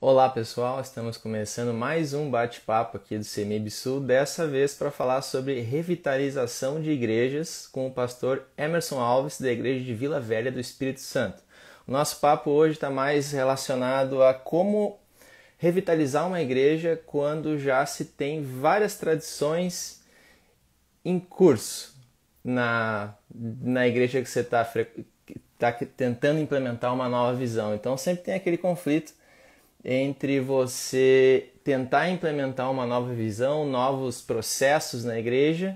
Olá pessoal, estamos começando mais um bate-papo aqui do CEMIB Sul, dessa vez para falar sobre revitalização de igrejas com o pastor Emerson Alves, da igreja de Vila Velha do Espírito Santo. O nosso papo hoje está mais relacionado a como revitalizar uma igreja quando já se tem várias tradições em curso na igreja que você está tentando implementar uma nova visão. Então sempre tem aquele conflito entre você tentar implementar uma nova visão, novos processos na igreja,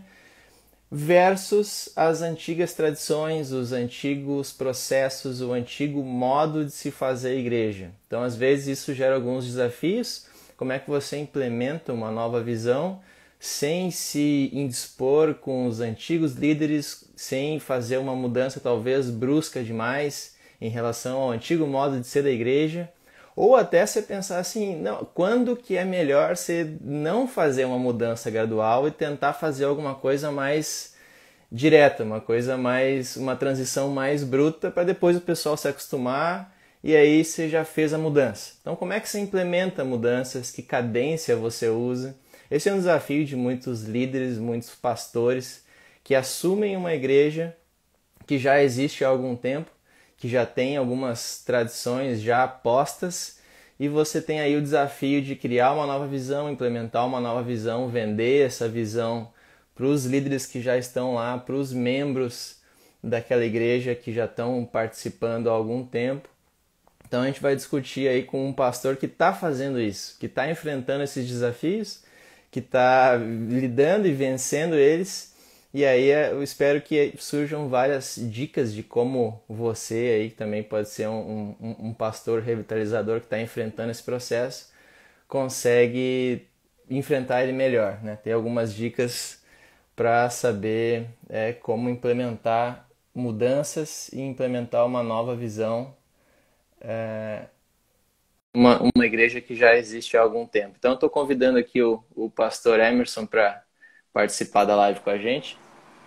versus as antigas tradições, os antigos processos, o antigo modo de se fazer a igreja. Então, às vezes, isso gera alguns desafios. Como é que você implementa uma nova visão sem se indispor com os antigos líderes, sem fazer uma mudança talvez brusca demais em relação ao antigo modo de ser da igreja? Ou até você pensar assim, não, quando que é melhor você não fazer uma mudança gradual e tentar fazer alguma coisa mais direta, uma transição mais bruta para depois o pessoal se acostumar e aí você já fez a mudança. Então como é que você implementa mudanças, que cadência você usa? Esse é um desafio de muitos líderes, muitos pastores que assumem uma igreja que já existe há algum tempo, que já tem algumas tradições já postas, e você tem aí o desafio de criar uma nova visão, implementar uma nova visão, vender essa visão para os líderes que já estão lá, para os membros daquela igreja que já estão participando há algum tempo. Então a gente vai discutir aí com um pastor que está fazendo isso, que está enfrentando esses desafios, que está lidando e vencendo eles. E aí eu espero que surjam várias dicas de como você aí, que também pode ser um pastor revitalizador que está enfrentando esse processo, consegue enfrentar ele melhor, né? Tem algumas dicas para saber como implementar mudanças e implementar uma nova visão, uma igreja que já existe há algum tempo. Então eu estou convidando aqui o pastor Emerson para participar da live com a gente.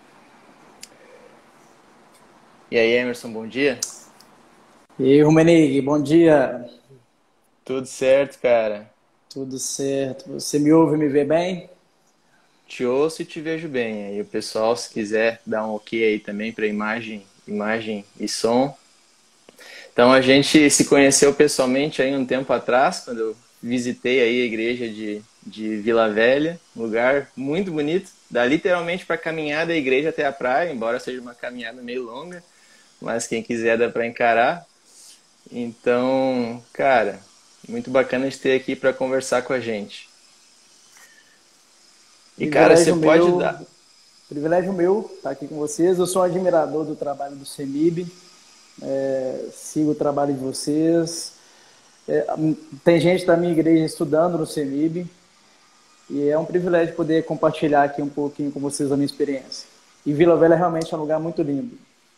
E aí, Emerson, bom dia? E aí, Rumenig, bom dia. Tudo certo, cara? Tudo certo? Você me ouve e me vê bem? Te ouço e te vejo bem. Aí o pessoal, se quiser dar um ok aí também para imagem e som. Então a gente se conheceu pessoalmente aí um tempo atrás, quando eu visitei aí a igreja de Vila Velha, um lugar muito bonito. Dá literalmente para caminhar da igreja até a praia, embora seja uma caminhada meio longa, mas quem quiser dá para encarar. Então, cara, muito bacana de ter aqui para conversar com a gente. E, cara, você Privilégio pode dar. meu, privilégio meu estar aqui com vocês. Eu sou um admirador do trabalho do CEMIB, sigo o trabalho de vocês. É, Tem gente da minha igreja estudando no CEMIB e é um privilégio poder compartilhar aqui um pouquinho com vocês a minha experiência. E Vila Velha realmente é um lugar muito lindo.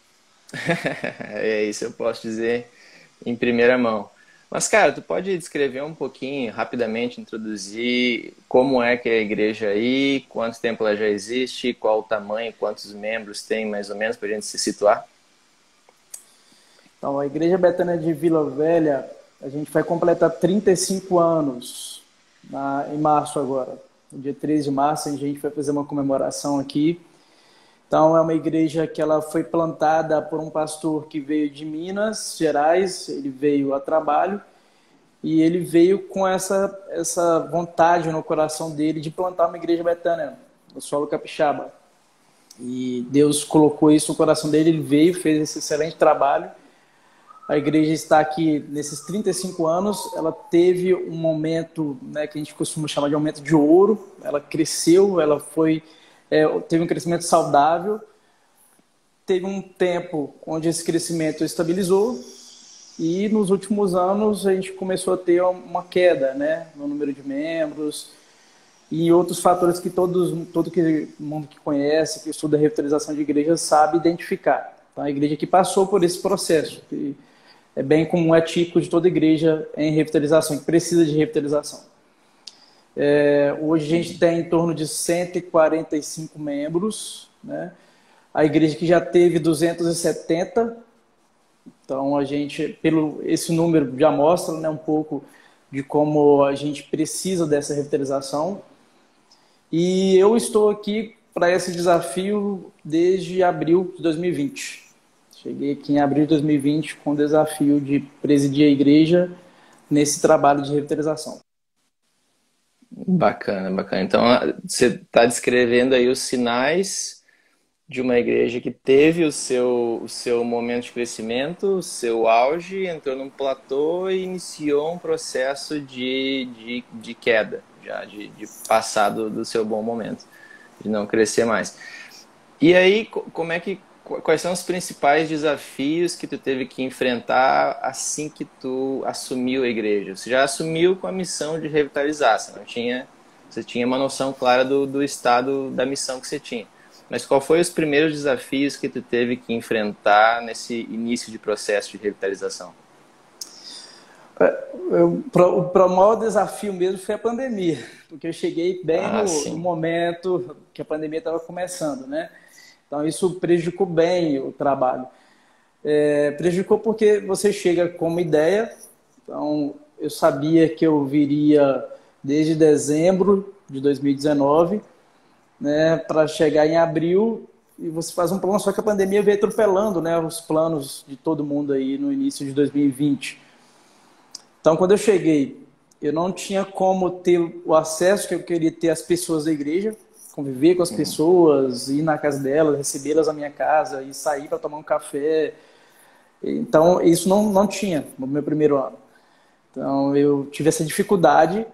É isso, eu posso dizer em primeira mão. Mas, cara, tu pode descrever um pouquinho, rapidamente, introduzir como é que é a igreja aí, quanto tempo ela já existe, qual o tamanho, quantos membros tem, mais ou menos, para a gente se situar? Então, a Igreja Betânia de Vila Velha, a gente vai completar 35 anos em março agora. No dia 13 de março, a gente vai fazer uma comemoração aqui. Então, é uma igreja que ela foi plantada por um pastor que veio de Minas Gerais, ele veio a trabalho, e ele veio com essa vontade no coração dele de plantar uma igreja betânia no solo capixaba. E Deus colocou isso no coração dele, ele veio, fez esse excelente trabalho. A igreja está aqui nesses 35 anos, ela teve um momento, né, que a gente costuma chamar de momento de ouro, ela cresceu, teve um crescimento saudável, teve um tempo onde esse crescimento estabilizou e nos últimos anos a gente começou a ter uma queda, né, no número de membros e outros fatores que todo mundo que conhece, que estuda a revitalização de igrejas sabe identificar. Então a igreja que passou por esse processo, que é bem comum, é típico de toda igreja em revitalização, que precisa de revitalização. Hoje a gente tem em torno de 145 membros, né? A igreja que já teve 270, então a gente, pelo esse número já mostra, né, um pouco de como a gente precisa dessa revitalização. E eu estou aqui para esse desafio desde abril de 2020. Cheguei aqui em abril de 2020 com o desafio de presidir a igreja nesse trabalho de revitalização. Bacana, bacana. Então, você está descrevendo aí os sinais de uma igreja que teve o seu momento de crescimento, o seu auge, entrou num platô e iniciou um processo de queda, já de passar do seu bom momento, de não crescer mais. E aí, quais são os principais desafios que tu teve que enfrentar assim que tu assumiu a igreja? Você já assumiu com a missão de revitalizar, você tinha uma noção clara do estado da missão que você tinha. Mas qual foi os primeiros desafios que tu teve que enfrentar nesse início de processo de revitalização? O maior desafio mesmo foi a pandemia, porque eu cheguei bem no momento que a pandemia estava começando, né? Então isso prejudicou bem o trabalho. Prejudicou porque você chega com uma ideia, então eu sabia que eu viria desde dezembro de 2019, né, para chegar em abril, e você faz um plano, só que a pandemia veio atropelando, né, os planos de todo mundo aí no início de 2020. Então, quando eu cheguei, eu não tinha como ter o acesso que eu queria ter às pessoas da igreja, conviver com as pessoas, ir na casa delas, recebê-las na minha casa, e sair para tomar um café. Então, isso não tinha no meu primeiro ano. Então, eu tive essa dificuldade.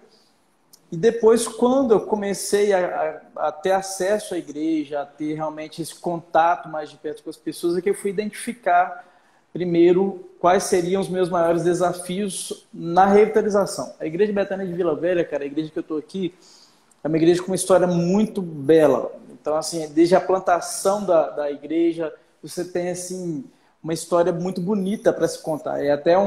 E depois, quando eu comecei a ter acesso à igreja, a ter realmente esse contato mais de perto com as pessoas, é que eu fui identificar, primeiro, quais seriam os meus maiores desafios na revitalização. A Igreja Betânia de Vila Velha, cara, a igreja que eu estou aqui, é uma igreja com uma história muito bela. Então, assim, desde a plantação da igreja, você tem, assim, uma história muito bonita para se contar. É até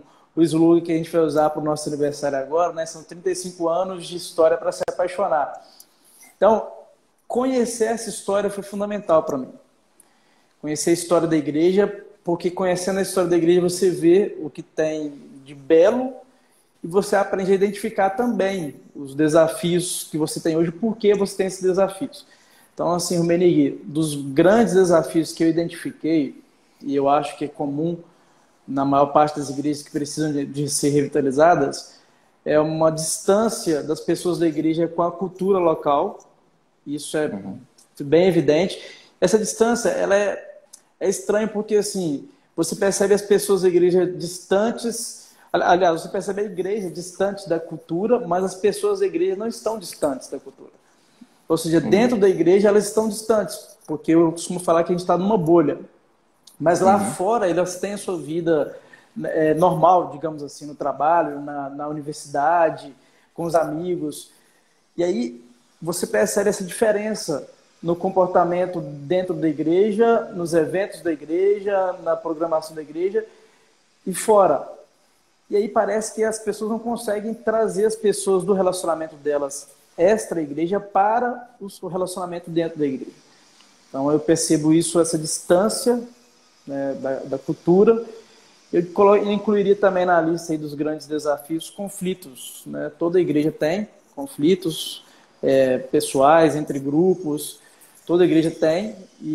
o slogan que a gente vai usar para o nosso aniversário agora, né? São 35 anos de história para se apaixonar. Então, conhecer essa história foi fundamental para mim. Conhecer a história da igreja, porque conhecendo a história da igreja você vê o que tem de belo e você aprende a identificar também os desafios que você tem hoje, por que você tem esses desafios. Então, assim, Rumenigui, dos grandes desafios que eu identifiquei, e eu acho que é comum na maior parte das igrejas que precisam de ser revitalizadas, é uma distância das pessoas da igreja com a cultura local. Isso é bem evidente. Essa distância, ela é estranha porque, assim, você percebe as pessoas da igreja distantes, aliás, você percebe a igreja distante da cultura, mas as pessoas da igreja não estão distantes da cultura. Ou seja, dentro da igreja elas estão distantes, porque eu costumo falar que a gente está numa bolha. Mas lá fora elas têm a sua vida normal, digamos assim, no trabalho, na universidade, com os amigos. E aí você percebe essa diferença no comportamento dentro da igreja, nos eventos da igreja, na programação da igreja e fora. E aí parece que as pessoas não conseguem trazer as pessoas do relacionamento delas extra-igreja para o relacionamento dentro da igreja. Então eu percebo isso, essa distância, né, da cultura. Eu incluiria também na lista aí dos grandes desafios conflitos, né? Toda igreja tem conflitos pessoais, entre grupos, toda igreja tem,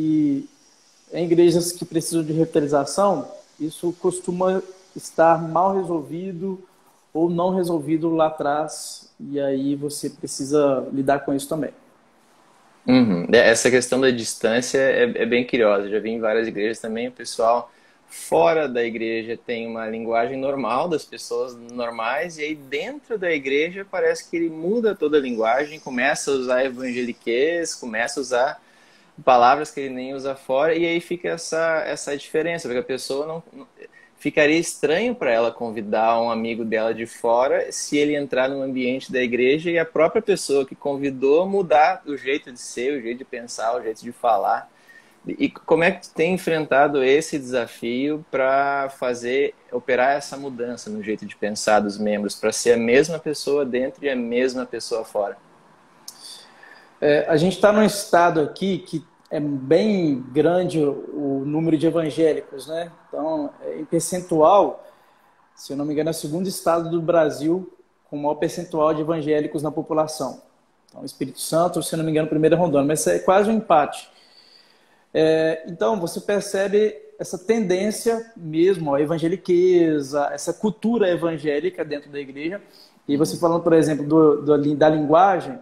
e em igrejas que precisam de revitalização, isso costuma estar mal resolvido ou não resolvido lá atrás, e aí você precisa lidar com isso também. Essa questão da distância é bem curiosa. Já vi em várias igrejas também, o pessoal fora da igreja tem uma linguagem normal das pessoas normais, e aí dentro da igreja parece que ele muda toda a linguagem, começa a usar evangeliquez, começa a usar palavras que ele nem usa fora, e aí fica essa diferença, porque a pessoa não ficaria estranho para ela convidar um amigo dela de fora se ele entrar no ambiente da igreja e a própria pessoa que convidou mudar o jeito de ser, o jeito de pensar, o jeito de falar. E como é que tu tem enfrentado esse desafio para operar essa mudança no jeito de pensar dos membros, para ser a mesma pessoa dentro e a mesma pessoa fora? A gente está num estado aqui que é bem grande o número de evangélicos, né? Então, em percentual, se eu não me engano, é o segundo estado do Brasil com o maior percentual de evangélicos na população. Então, o Espírito Santo, se não me engano, primeiro é Rondônia, mas é quase um empate. Então, você percebe essa tendência mesmo, a evangeliqueza, essa cultura evangélica dentro da igreja. E você falando, por exemplo, da linguagem,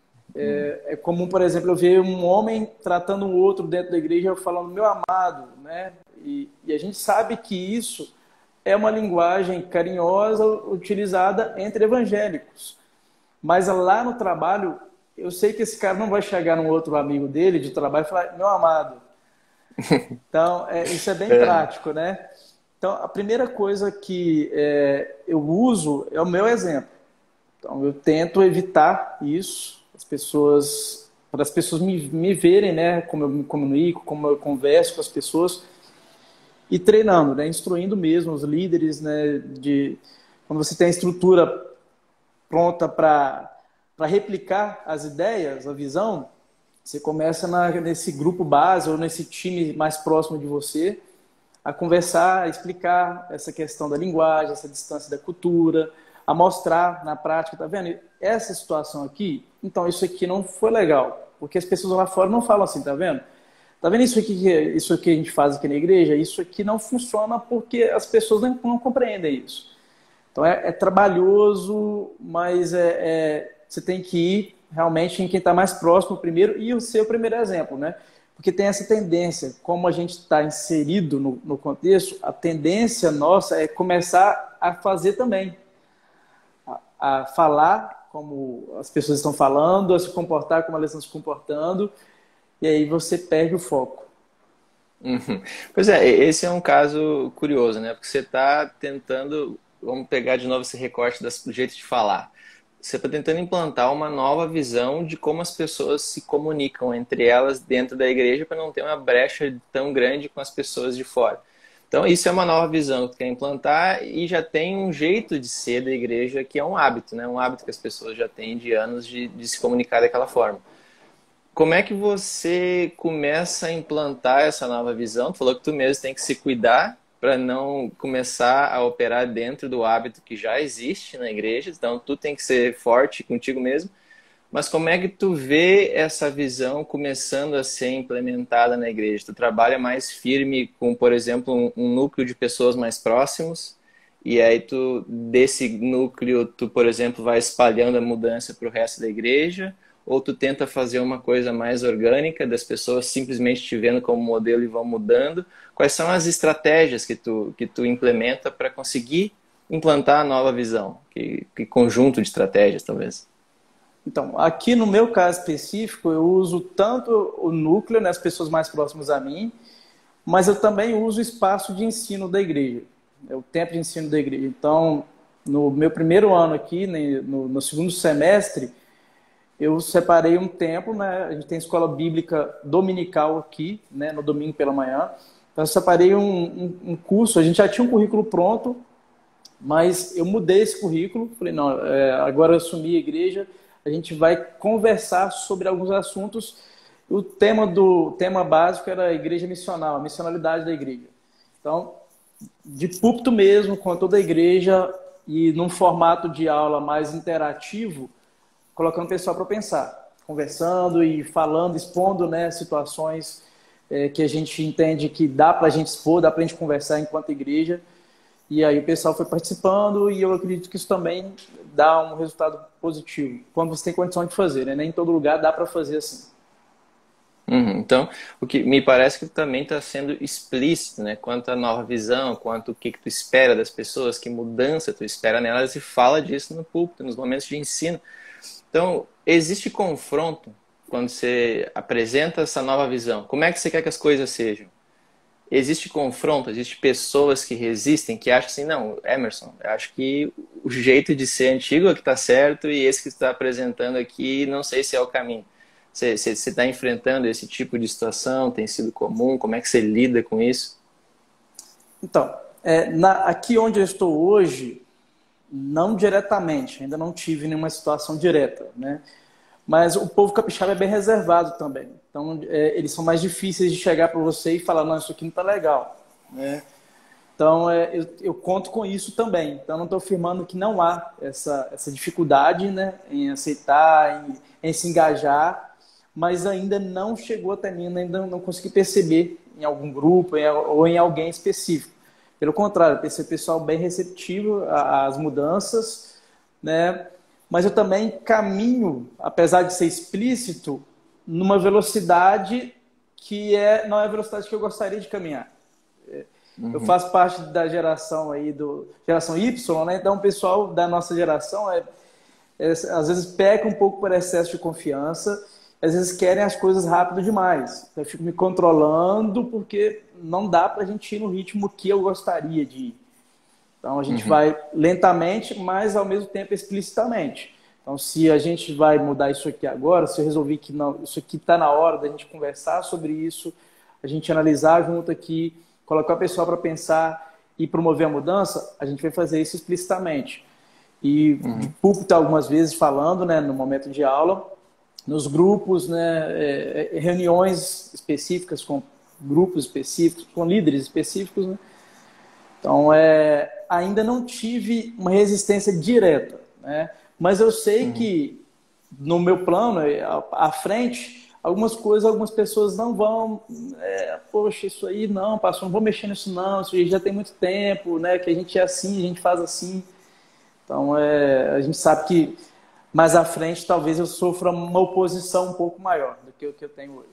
é comum, por exemplo, eu ver um homem tratando um outro dentro da igreja falando meu amado, né? E a gente sabe que isso é uma linguagem carinhosa utilizada entre evangélicos. Mas lá no trabalho, eu sei que esse cara não vai chegar num outro amigo dele de trabalho e falar meu amado. Então, isso é bem prático, né? Então, a primeira coisa que eu uso é o meu exemplo. Então, eu tento evitar isso, para as pessoas me verem, né? Como eu me comunico, como eu converso com as pessoas. E treinando, né? Instruindo mesmo os líderes, né? Quando você tem a estrutura pronta para replicar as ideias, a visão, você começa nesse grupo base ou nesse time mais próximo de você a conversar, a explicar essa questão da linguagem, essa distância da cultura, a mostrar na prática, tá vendo? Essa situação aqui, então isso aqui não foi legal, porque as pessoas lá fora não falam assim, tá vendo? Tá vendo isso que a gente faz aqui na igreja? Isso aqui não funciona porque as pessoas não compreendem isso. Então é trabalhoso, mas você tem que ir realmente em quem está mais próximo primeiro e o seu primeiro exemplo, né? Porque tem essa tendência, como a gente está inserido no contexto, a tendência nossa é começar a fazer também. A falar como as pessoas estão falando, a se comportar como elas estão se comportando, e aí você perde o foco. Uhum. Pois é, esse é um caso curioso, né? Porque você está tentando, vamos pegar de novo esse recorte do jeito de falar. Você está tentando implantar uma nova visão de como as pessoas se comunicam entre elas dentro da igreja para não ter uma brecha tão grande com as pessoas de fora. Então, isso é uma nova visão que tu quer implantar e já tem um jeito de ser da igreja que é um hábito, né? Um hábito que as pessoas já têm de anos de se comunicar daquela forma. Como é que você começa a implantar essa nova visão? Tu falou que tu mesmo tem que se cuidar para não começar a operar dentro do hábito que já existe na igreja. Então, tu tem que ser forte contigo mesmo. Mas como é que tu vê essa visão começando a ser implementada na igreja? Tu trabalha mais firme com, por exemplo, um núcleo de pessoas mais próximos? E aí, desse núcleo, tu, por exemplo, vai espalhando a mudança para o resto da igreja? Ou tu tenta fazer uma coisa mais orgânica, das pessoas simplesmente te vendo como modelo e vão mudando? Quais são as estratégias que tu implementa para conseguir implantar a nova visão? Que conjunto de estratégias, talvez? Então, aqui no meu caso específico, eu uso tanto o núcleo, né, as pessoas mais próximas a mim, mas eu também uso o espaço de ensino da igreja, o tempo de ensino da igreja. Então, no meu primeiro ano aqui, no segundo semestre, eu separei um tempo, né? A gente tem escola bíblica dominical aqui, né? No domingo pela manhã. Então, eu separei um curso. A gente já tinha um currículo pronto, mas eu mudei esse currículo. Falei, não, agora eu assumi a igreja, a gente vai conversar sobre alguns assuntos. O tema básico era a igreja missional, a missionalidade da igreja. Então, de púlpito mesmo, com toda a igreja e num formato de aula mais interativo, colocando o pessoal para pensar, conversando e falando, expondo, né, situações que a gente entende que dá para a gente expor, dá para a gente conversar enquanto igreja. E aí o pessoal foi participando e eu acredito que isso também dá um resultado positivo, quando você tem condição de fazer, né? Nem em todo lugar dá para fazer assim. Então, o que me parece que também está sendo explícito, né? Quanto à nova visão, quanto o que tu espera das pessoas, que mudança tu espera nelas e fala disso no púlpito, nos momentos de ensino. Então, existe confronto quando você apresenta essa nova visão? Como é que você quer que as coisas sejam? Existe confronto? Existe pessoas que resistem, que acham assim, não, Emerson, eu acho que o jeito de ser antigo é que está certo e esse que você está apresentando aqui, não sei se é o caminho. Você está enfrentando esse tipo de situação? Tem sido comum? Como é que você lida com isso? Então, aqui onde eu estou hoje, não diretamente, ainda não tive nenhuma situação direta, né? Mas o povo capixaba é bem reservado também. Então, eles são mais difíceis de chegar para você e falar, não, isso aqui não está legal, né? Então, eu conto com isso também. Então, não estou afirmando que não há essa dificuldade, né, em aceitar, em se engajar, mas ainda não chegou até mim, ainda não consegui perceber em algum grupo ou em alguém específico. Pelo contrário, percebi o pessoal bem receptivo às mudanças, né? Mas eu também caminho, apesar de ser explícito, numa velocidade que não é a velocidade que eu gostaria de caminhar. Eu faço parte da geração aí geração Y, né? Então o pessoal da nossa geração às vezes peca um pouco por excesso de confiança, às vezes querem as coisas rápido demais. Então, eu fico me controlando porque não dá para a gente ir no ritmo que eu gostaria de ir. Então a gente vai lentamente, mas ao mesmo tempo explicitamente. Então se a gente vai mudar isso aqui agora, se eu resolvi que não, isso aqui está na hora da gente conversar sobre isso, a gente analisar junto aqui, colocar a pessoa para pensar e promover a mudança, a gente vai fazer isso explicitamente. E de púlpito algumas vezes falando, né, no momento de aula, nos grupos, né, reuniões específicas com grupos específicos, com líderes específicos, né? Então, ainda não tive uma resistência direta, né? Mas eu sei que no meu plano, à frente, algumas pessoas não vão, poxa, isso aí não, pastor, não vou mexer nisso não, isso aí já tem muito tempo, né? Que a gente é assim, a gente faz assim. Então, a gente sabe que mais à frente talvez eu sofra uma oposição um pouco maior do que o que eu tenho hoje.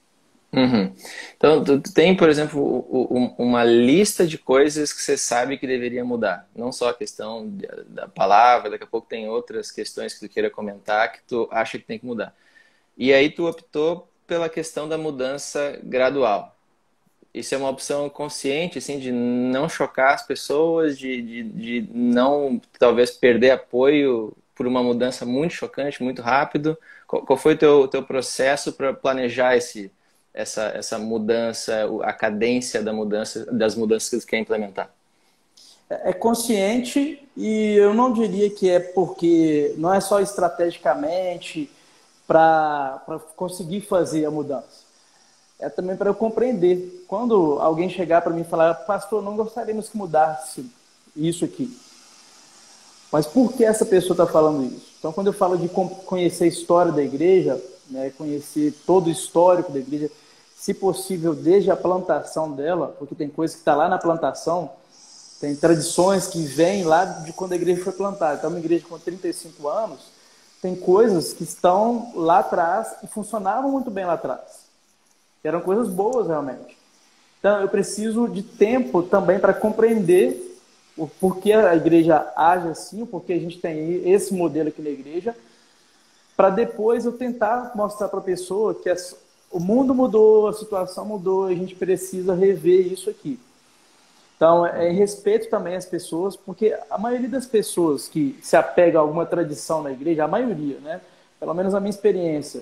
Então, tu tem, por exemplo, uma lista de coisas que você sabe que deveria mudar. Não só a questão da palavra, daqui a pouco tem outras questões que tu queira comentar que tu acha que tem que mudar. E aí tu optou pela questão da mudança gradual. Isso é uma opção consciente, assim, de não chocar as pessoas, de não, talvez, perder apoio por uma mudança muito chocante, muito rápido. Qual foi o teu processo para planejar essa mudança, a cadência das mudanças que você quer implementar? É consciente e eu não diria que é porque não é só estrategicamente para conseguir fazer a mudança. É também para eu compreender. Quando alguém chegar para mim e falar, pastor, não gostaríamos que mudasse isso aqui. Mas por que essa pessoa está falando isso? Então, quando eu falo de conhecer a história da igreja, né, conhecer todo o histórico da igreja, se possível, desde a plantação dela, porque tem coisa que está lá na plantação, tem tradições que vêm lá de quando a igreja foi plantada. Então, uma igreja com 35 anos, tem coisas que estão lá atrás e funcionavam muito bem lá atrás. Eram coisas boas, realmente. Então, eu preciso de tempo também para compreender o porquê a igreja age assim, o porquê a gente tem esse modelo aqui na igreja, para depois eu tentar mostrar para a pessoa que o mundo mudou, a situação mudou, a gente precisa rever isso aqui. Então, em respeito também às pessoas, porque a maioria das pessoas que se apega a alguma tradição na igreja, a maioria, né? Pelo menos a minha experiência,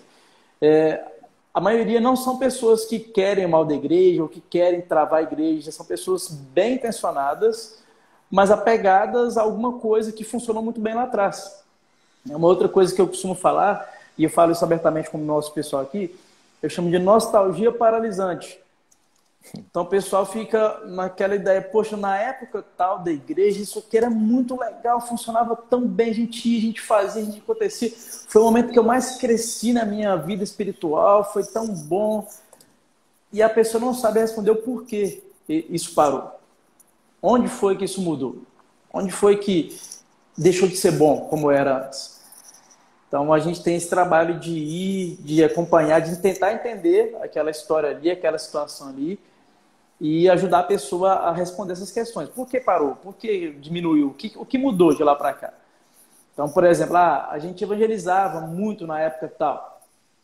a maioria não são pessoas que querem o mal da igreja ou que querem travar a igreja, são pessoas bem intencionadas, mas apegadas a alguma coisa que funcionou muito bem lá atrás. Uma outra coisa que eu costumo falar, e eu falo isso abertamente com o nosso pessoal aqui, eu chamo de nostalgia paralisante. Então o pessoal fica naquela ideia, poxa, na época tal da igreja, isso aqui era muito legal, funcionava tão bem, a gente ia, a gente fazia, a gente acontecia. Foi o momento que eu mais cresci na minha vida espiritual, foi tão bom. E a pessoa não sabe responder o porquê isso parou. Onde foi que isso mudou? Onde foi que deixou de ser bom como era antes? Então a gente tem esse trabalho de ir, de acompanhar, de tentar entender aquela história ali, aquela situação ali e ajudar a pessoa a responder essas questões. Por que parou? Por que diminuiu? O que mudou de lá para cá? Então, por exemplo, a gente evangelizava muito na época tal.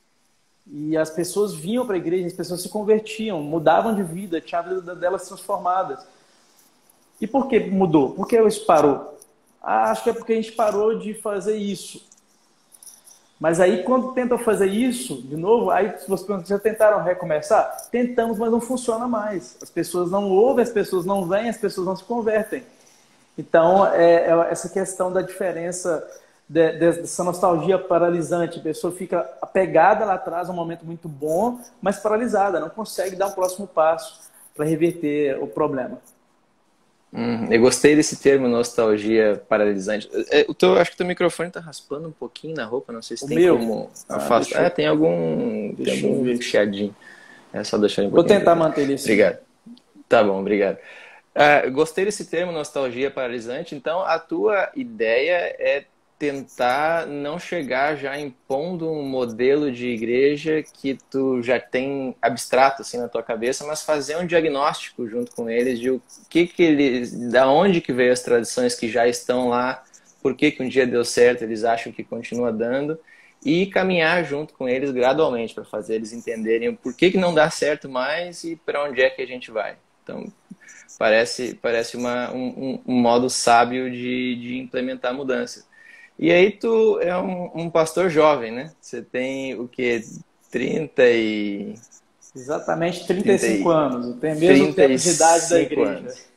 E as pessoas vinham para a igreja, as pessoas se convertiam, mudavam de vida, tinha a vida delas transformadas. E por que mudou? Por que isso parou? Acho que é porque a gente parou de fazer isso. Mas aí, quando tentam fazer isso, de novo, aí vocês já tentaram recomeçar? Tentamos, mas não funciona mais. As pessoas não ouvem, as pessoas não vêm, as pessoas não se convertem. Então, essa questão da diferença, dessa nostalgia paralisante. A pessoa fica apegada lá atrás, um momento muito bom, mas paralisada, não consegue dar um próximo passo para reverter o problema. Eu gostei desse termo, nostalgia paralisante. Acho que o teu microfone tá raspando um pouquinho na roupa, não sei se O tem meu? como Deixa afastar. eu, Tem deixa eu algum ver. chiadinho. É só deixar ele um Vou pouquinho tentar pra frente. manter ele assim. Obrigado. Tá bom, obrigado. Gostei desse termo, nostalgia paralisante. Então, a tua ideia é tentar não chegar já impondo um modelo de igreja que tu já tem abstrato assim na tua cabeça, mas fazer um diagnóstico junto com eles de o que eles, da onde que veio as tradições que já estão lá, por que um dia deu certo, eles acham que continua dando, e caminhar junto com eles gradualmente para fazer eles entenderem por que não dá certo mais e para onde é que a gente vai. Então, parece um modo sábio de implementar mudanças. E aí tu é um pastor jovem, né? Você tem o quê? 30 e... Exatamente 30 35 e... anos. Eu tenho o mesmo tempo de idade da 35 igreja. anos.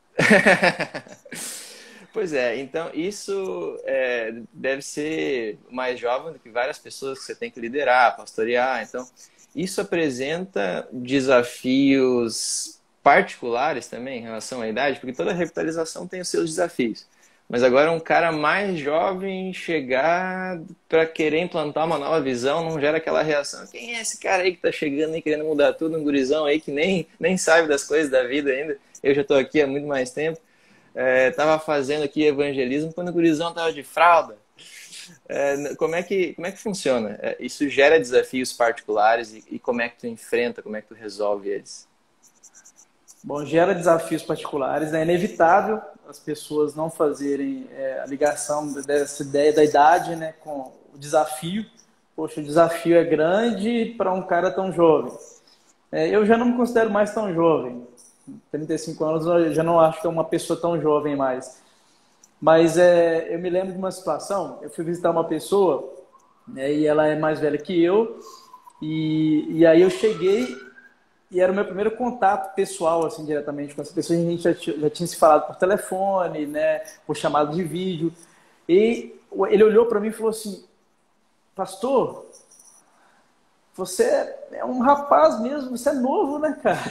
Pois é, então isso deve ser mais jovem do que várias pessoas que você tem que liderar, pastorear. Então, isso apresenta desafios particulares também em relação à idade, porque toda revitalização tem os seus desafios. Mas agora um cara mais jovem chegar para querer implantar uma nova visão não gera aquela reação. Quem é esse cara aí que está chegando e querendo mudar tudo, um gurizão aí que nem sabe das coisas da vida ainda? Eu já estou aqui há muito mais tempo. Tava fazendo aqui evangelismo quando o gurizão tava de fralda. Como é que funciona? Isso gera desafios particulares e como é que tu enfrenta, como é que tu resolve eles? Bom, gera desafios particulares. É inevitável as pessoas não fazerem a ligação dessa ideia da idade, né, com o desafio. Poxa, o desafio é grande para um cara tão jovem. Eu já não me considero mais tão jovem. 35 anos eu já não acho que é uma pessoa tão jovem mais. Mas eu me lembro de uma situação, eu fui visitar uma pessoa, né, e ela é mais velha que eu, e aí eu cheguei e era o meu primeiro contato pessoal, assim, diretamente com essa pessoa. A gente já tinha se falado por telefone, né, por chamada de vídeo. E ele olhou para mim e falou assim: pastor, você é um rapaz mesmo, você é novo, né, cara?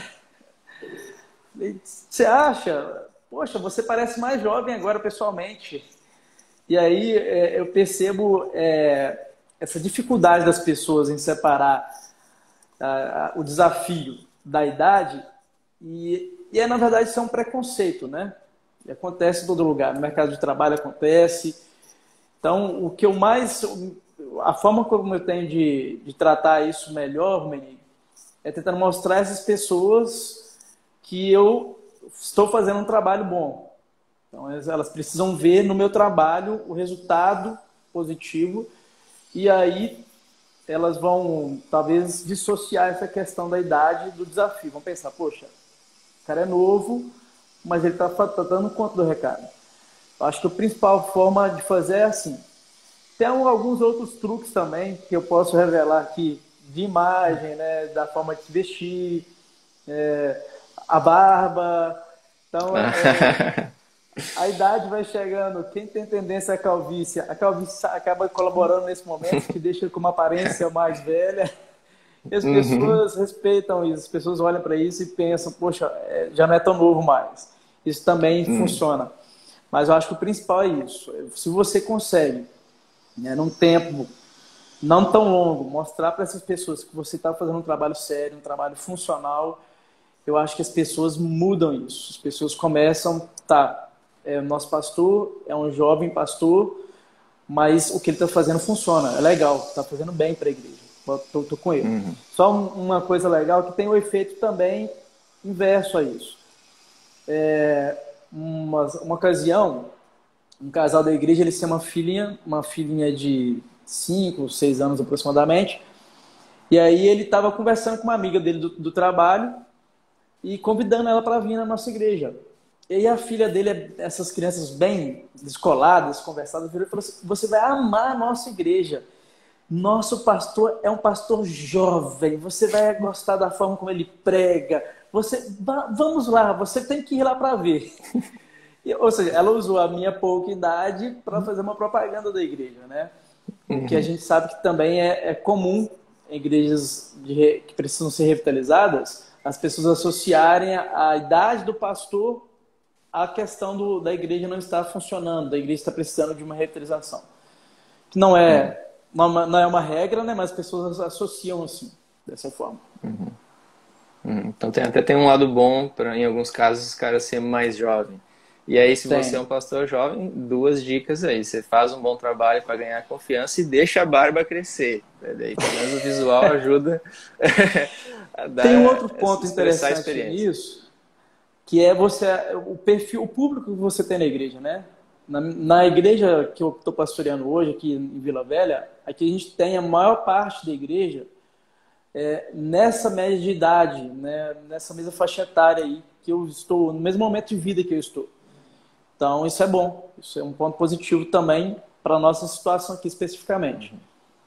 Você acha? Poxa, você parece mais jovem agora pessoalmente. E aí eu percebo essa dificuldade das pessoas em separar o desafio da idade e na verdade isso é um preconceito, né? E acontece em todo lugar, no mercado de trabalho acontece. Então, a forma como eu tenho de tratar isso melhor, Meni, é tentando mostrar a essas pessoas que eu estou fazendo um trabalho bom. Então, elas precisam ver no meu trabalho o resultado positivo e aí elas vão, talvez, dissociar essa questão da idade do desafio. Vão pensar, poxa, o cara é novo, mas ele está dando conta do recado. Eu acho que a principal forma de fazer é assim. Tem alguns outros truques também que eu posso revelar aqui de imagem, né, da forma de se vestir, a barba. Então, a idade vai chegando. Quem tem tendência à calvície, a calvície acaba colaborando nesse momento, que deixa com uma aparência mais velha. E as pessoas respeitam isso, as pessoas olham para isso e pensam, poxa, já não é tão novo mais. Isso também funciona. Mas eu acho que o principal é isso. Se você consegue, né, num tempo não tão longo, mostrar para essas pessoas que você está fazendo um trabalho sério, um trabalho funcional, eu acho que as pessoas mudam isso. As pessoas começam, o nosso pastor é um jovem pastor, mas o que ele está fazendo funciona, é legal, está fazendo bem para a igreja. Estou com ele. Só uma coisa legal que tem o efeito também inverso a isso. Uma ocasião, um casal da igreja, eles têm uma filhinha de 5, 6 anos aproximadamente, e aí ele estava conversando com uma amiga dele do trabalho e convidando ela para vir na nossa igreja. E aí a filha dele, essas crianças bem descoladas, conversadas, virou e falou assim: você vai amar a nossa igreja. Nosso pastor é um pastor jovem, você vai gostar da forma como ele prega. Vamos lá, você tem que ir lá para ver. Ou seja, ela usou a minha pouca idade para fazer uma propaganda da igreja, né? O que a gente sabe que também é comum em igrejas que precisam ser revitalizadas, as pessoas associarem a idade do pastor a questão da igreja não estar funcionando, da igreja está precisando de uma revitalização. Que não é uma regra, né? Mas as pessoas associam assim, dessa forma. Então até tem um lado bom para, em alguns casos, os caras serem mais jovens. E aí, se você é um pastor jovem, 2 dicas aí. Você faz um bom trabalho para ganhar confiança e deixa a barba crescer. Daí, pelo menos o visual ajuda a dar. Tem um outro ponto interessante nisso, que é o perfil, o público que você tem na igreja, né? Na igreja que eu estou pastoreando hoje, aqui em Vila Velha, aqui a gente tem a maior parte da igreja nessa média de idade, né? Nessa mesma faixa etária aí, que eu estou, no mesmo momento de vida que eu estou. Então, isso é bom. Isso é um ponto positivo também para a nossa situação aqui especificamente.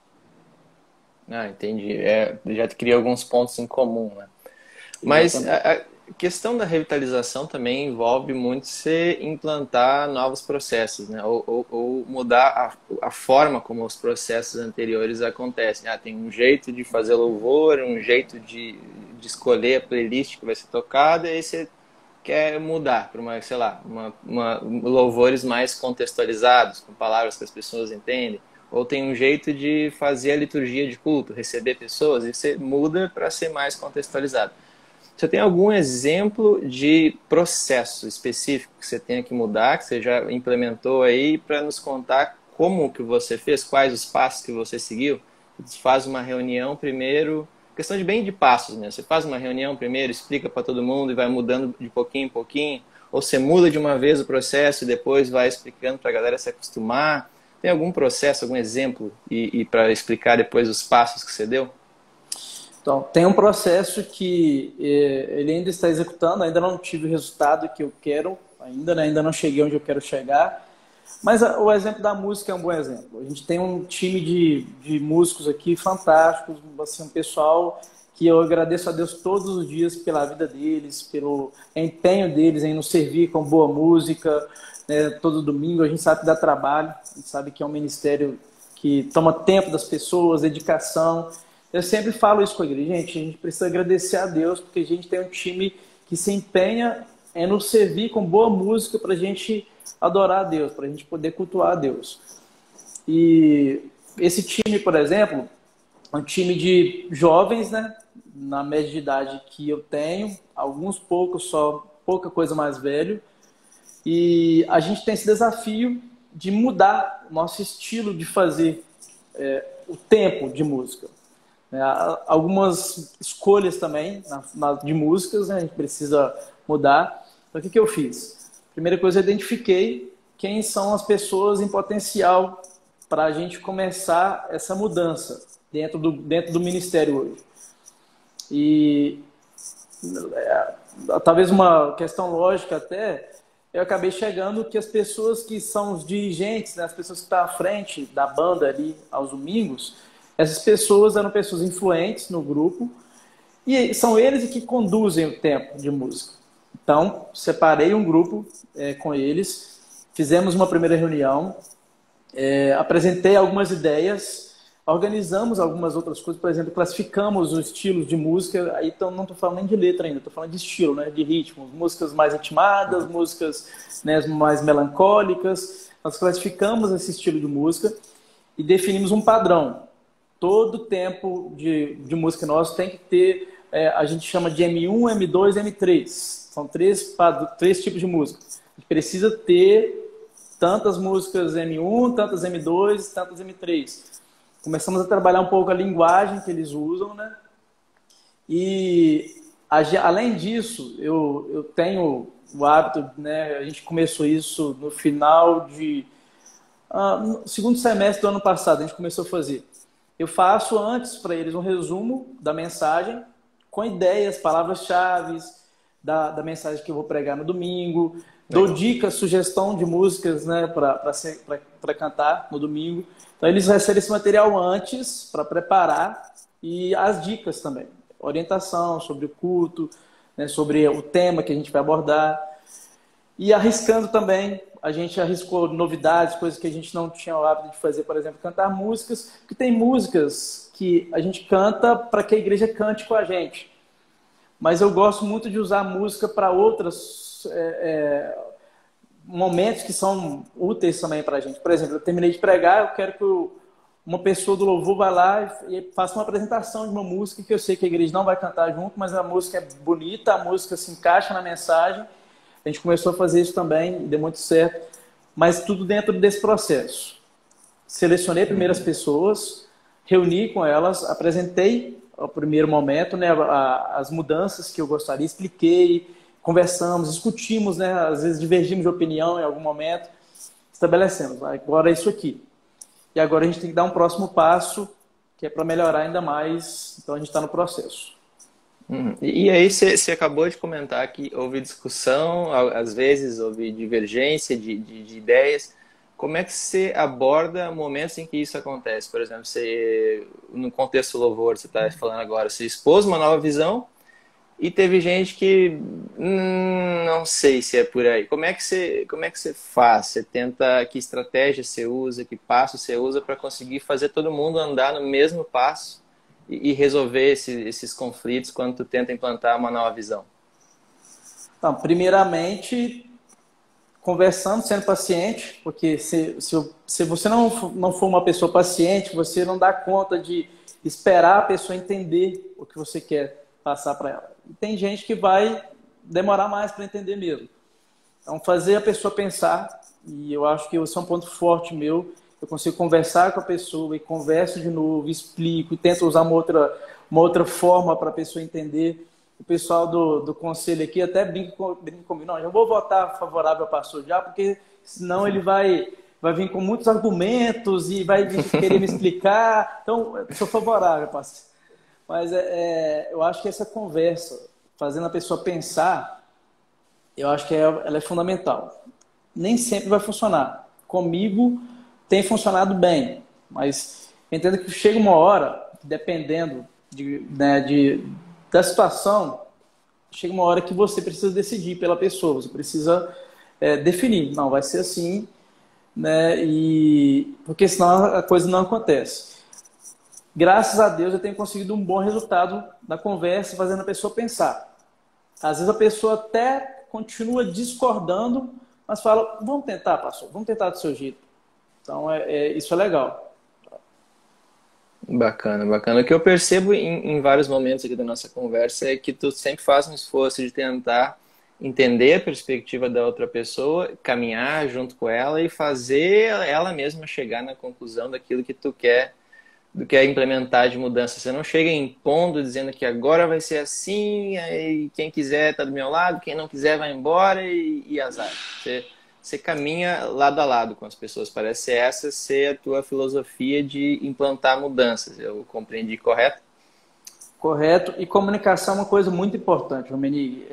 Entendi. Já cria alguns pontos em comum, né? Mas a questão da revitalização também envolve muito você implantar novos processos, né? Ou mudar a forma como os processos anteriores acontecem. Tem um jeito de fazer louvor, um jeito de escolher a playlist que vai ser tocada, e aí você quer mudar para louvores mais contextualizados, com palavras que as pessoas entendem. Ou tem um jeito de fazer a liturgia de culto, receber pessoas, e você muda para ser mais contextualizado. Você tem algum exemplo de processo específico que você tenha que mudar, que você já implementou aí, para nos contar como que você fez, quais os passos que você seguiu? Você faz uma reunião primeiro, questão de passos, né? Você faz uma reunião primeiro, explica para todo mundo e vai mudando de pouquinho em pouquinho, ou você muda de uma vez o processo e depois vai explicando para a galera se acostumar. Tem algum processo, algum exemplo e para explicar depois os passos que você deu? Então, tem um processo que ele ainda está executando, ainda não tive o resultado que eu quero, ainda não cheguei onde eu quero chegar, mas o exemplo da música é um bom exemplo. A gente tem um time de músicos aqui fantásticos, assim, um pessoal que eu agradeço a Deus todos os dias pela vida deles, pelo empenho deles em nos servir com boa música, né, todo domingo. A gente sabe que dá trabalho, a gente sabe que é um ministério que toma tempo das pessoas, dedicação. Eu sempre falo isso com a igreja, gente, a gente precisa agradecer a Deus, porque a gente tem um time que se empenha em nos servir com boa música para a gente adorar a Deus, para a gente poder cultuar a Deus. E esse time, por exemplo, é um time de jovens, né, na média de idade que eu tenho, alguns poucos só, pouca coisa mais velho, e a gente tem esse desafio de mudar o nosso estilo de fazer o tempo de música. Algumas escolhas também de músicas, né, a gente precisa mudar. Então, o que eu fiz? Primeira coisa, eu identifiquei quem são as pessoas em potencial para a gente começar essa mudança dentro do ministério hoje. E talvez uma questão lógica até, eu acabei chegando que as pessoas que são os dirigentes, né, as pessoas que estão à frente da banda ali aos domingos, essas pessoas eram pessoas influentes no grupo e são eles que conduzem o tempo de música. Então, separei um grupo com eles, fizemos uma primeira reunião, apresentei algumas ideias, organizamos algumas outras coisas, por exemplo, classificamos os estilos de música, aí não estou falando nem de letra ainda, estou falando de estilo, né, de ritmo, músicas mais ritmadas, músicas, né, mais melancólicas. Nós classificamos esse estilo de música e definimos um padrão. Todo tempo de música nosso tem que ter, a gente chama de M1, M2, M3. São três tipos de música. A gente precisa ter tantas músicas M1, tantas M2, tantas M3. Começamos a trabalhar um pouco a linguagem que eles usam, né? E além disso, eu tenho o hábito, né? A gente começou isso no final no segundo semestre do ano passado, a gente começou a fazer. Eu faço antes para eles um resumo da mensagem, com ideias, palavras-chave da mensagem que eu vou pregar no domingo. Dou dicas, sugestão de músicas, né, para cantar no domingo. Então, eles recebem esse material antes para preparar e as dicas também. Orientação sobre o culto, né, sobre o tema que a gente vai abordar. E arriscando também, a gente arriscou novidades, coisas que a gente não tinha o hábito de fazer, por exemplo, cantar músicas, porque tem músicas que a gente canta para que a igreja cante com a gente. Mas eu gosto muito de usar música para outras momentos que são úteis também para a gente. Por exemplo, eu terminei de pregar, eu quero que uma pessoa do louvor vá lá e faça uma apresentação de uma música que eu sei que a igreja não vai cantar junto, mas a música é bonita, a música se encaixa na mensagem. A gente começou a fazer isso também, deu muito certo, mas tudo dentro desse processo. Selecionei primeiro as pessoas, reuni com elas, apresentei ao primeiro momento, né, as mudanças que eu gostaria, expliquei, conversamos, discutimos, né, às vezes divergimos de opinião em algum momento, estabelecemos, agora é isso aqui. E agora a gente tem que dar um próximo passo, que é para melhorar ainda mais, então a gente está no processo. E aí você acabou de comentar que houve discussão, às vezes houve divergência de ideias. Como é que você aborda momentos em que isso acontece? Por exemplo, você, no contexto louvor, você está falando agora, você expôs uma nova visão e teve gente que não sei se é por aí. Como é que você faz? Você tenta, que estratégia você usa, que passo você usa para conseguir fazer todo mundo andar no mesmo passo e resolver esses conflitos quando tu tenta implantar uma nova visão? Então, primeiramente, conversando, sendo paciente, porque se você não for uma pessoa paciente, você não dá conta de esperar a pessoa entender o que você quer passar para ela. E tem gente que vai demorar mais para entender mesmo. Então, fazer a pessoa pensar, e eu acho que isso é um ponto forte meu, eu consigo conversar com a pessoa e converso de novo, explico e tento usar uma outra forma para a pessoa entender. O pessoal do conselho aqui até brinca comigo, não, já vou votar favorável ao pastor já, porque senão ele vai vir com muitos argumentos e vai querer me explicar. Então, eu sou favorável, pastor. Mas eu acho que essa conversa, fazendo a pessoa pensar, eu acho que ela é fundamental. Nem sempre vai funcionar. Comigo tem funcionado bem, mas entendo que chega uma hora, dependendo da situação, chega uma hora que você precisa decidir pela pessoa, você precisa definir, não, vai ser assim, né? Porque senão a coisa não acontece. Graças a Deus eu tenho conseguido um bom resultado na conversa, fazendo a pessoa pensar. Às vezes a pessoa até continua discordando, mas fala, vamos tentar, pastor, vamos tentar do seu jeito. Então isso é legal. Bacana, bacana. O que eu percebo em vários momentos aqui da nossa conversa é que tu sempre faz um esforço de tentar entender a perspectiva da outra pessoa, caminhar junto com ela e fazer ela mesma chegar na conclusão daquilo que tu quer, do que é implementar de mudança. Você não chega impondo, dizendo que agora vai ser assim, aí quem quiser tá do meu lado, quem não quiser vai embora e azar. Você caminha lado a lado com as pessoas. Parece essa ser a tua filosofia de implantar mudanças. Eu compreendi correto? Correto. E comunicação é uma coisa muito importante, Romeni.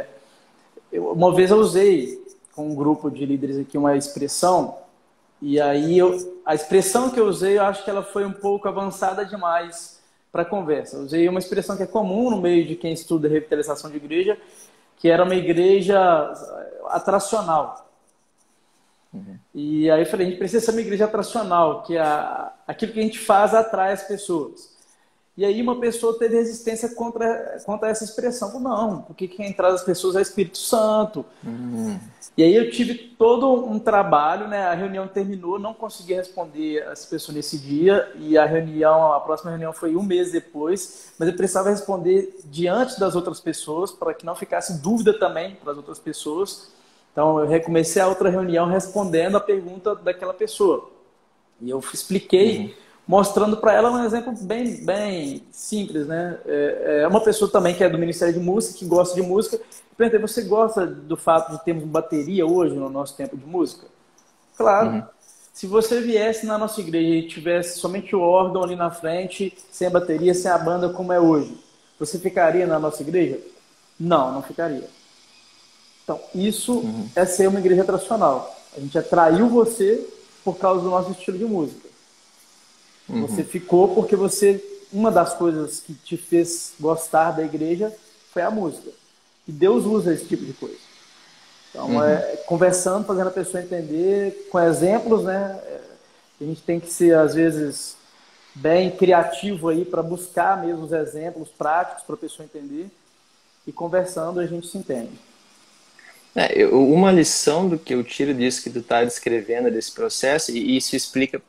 Uma vez eu usei com um grupo de líderes aqui uma expressão, e aí a expressão que eu usei, eu acho que ela foi um pouco avançada demais para a conversa. Eu usei uma expressão que é comum no meio de quem estuda revitalização de igreja, que era uma igreja atracional. Uhum. E aí eu falei, a gente precisa ser uma igreja atracional, que aquilo que a gente faz atrai as pessoas. E aí uma pessoa teve resistência contra essa expressão. Não, porque quem traz as pessoas é o Espírito Santo. Uhum. E aí eu tive todo um trabalho, né? A reunião terminou, não consegui responder as pessoas nesse dia, e a próxima reunião foi um mês depois, mas eu precisava responder diante das outras pessoas, para que não ficasse dúvida também para as outras pessoas. Então eu recomecei a outra reunião respondendo a pergunta daquela pessoa. E eu expliquei, mostrando para ela um exemplo bem, bem simples, né? É uma pessoa também que é do Ministério de Música, que gosta de música. Eu perguntei, você gosta do fato de termos bateria hoje no nosso tempo de música? Claro. Uhum. Se você viesse na nossa igreja e tivesse somente o órgão ali na frente, sem a bateria, sem a banda como é hoje, você ficaria na nossa igreja? Não, não ficaria. Então, isso é ser uma igreja tradicional. A gente atraiu você por causa do nosso estilo de música. Você ficou porque uma das coisas que te fez gostar da igreja foi a música. E Deus usa esse tipo de coisa. Então, conversando, fazendo a pessoa entender, com exemplos, né? A gente tem que ser, às vezes, bem criativo aí para buscar mesmo os exemplos práticos para a pessoa entender. E conversando, a gente se entende. Uma lição do que eu tiro disso que tu está descrevendo, desse processo, e isso explica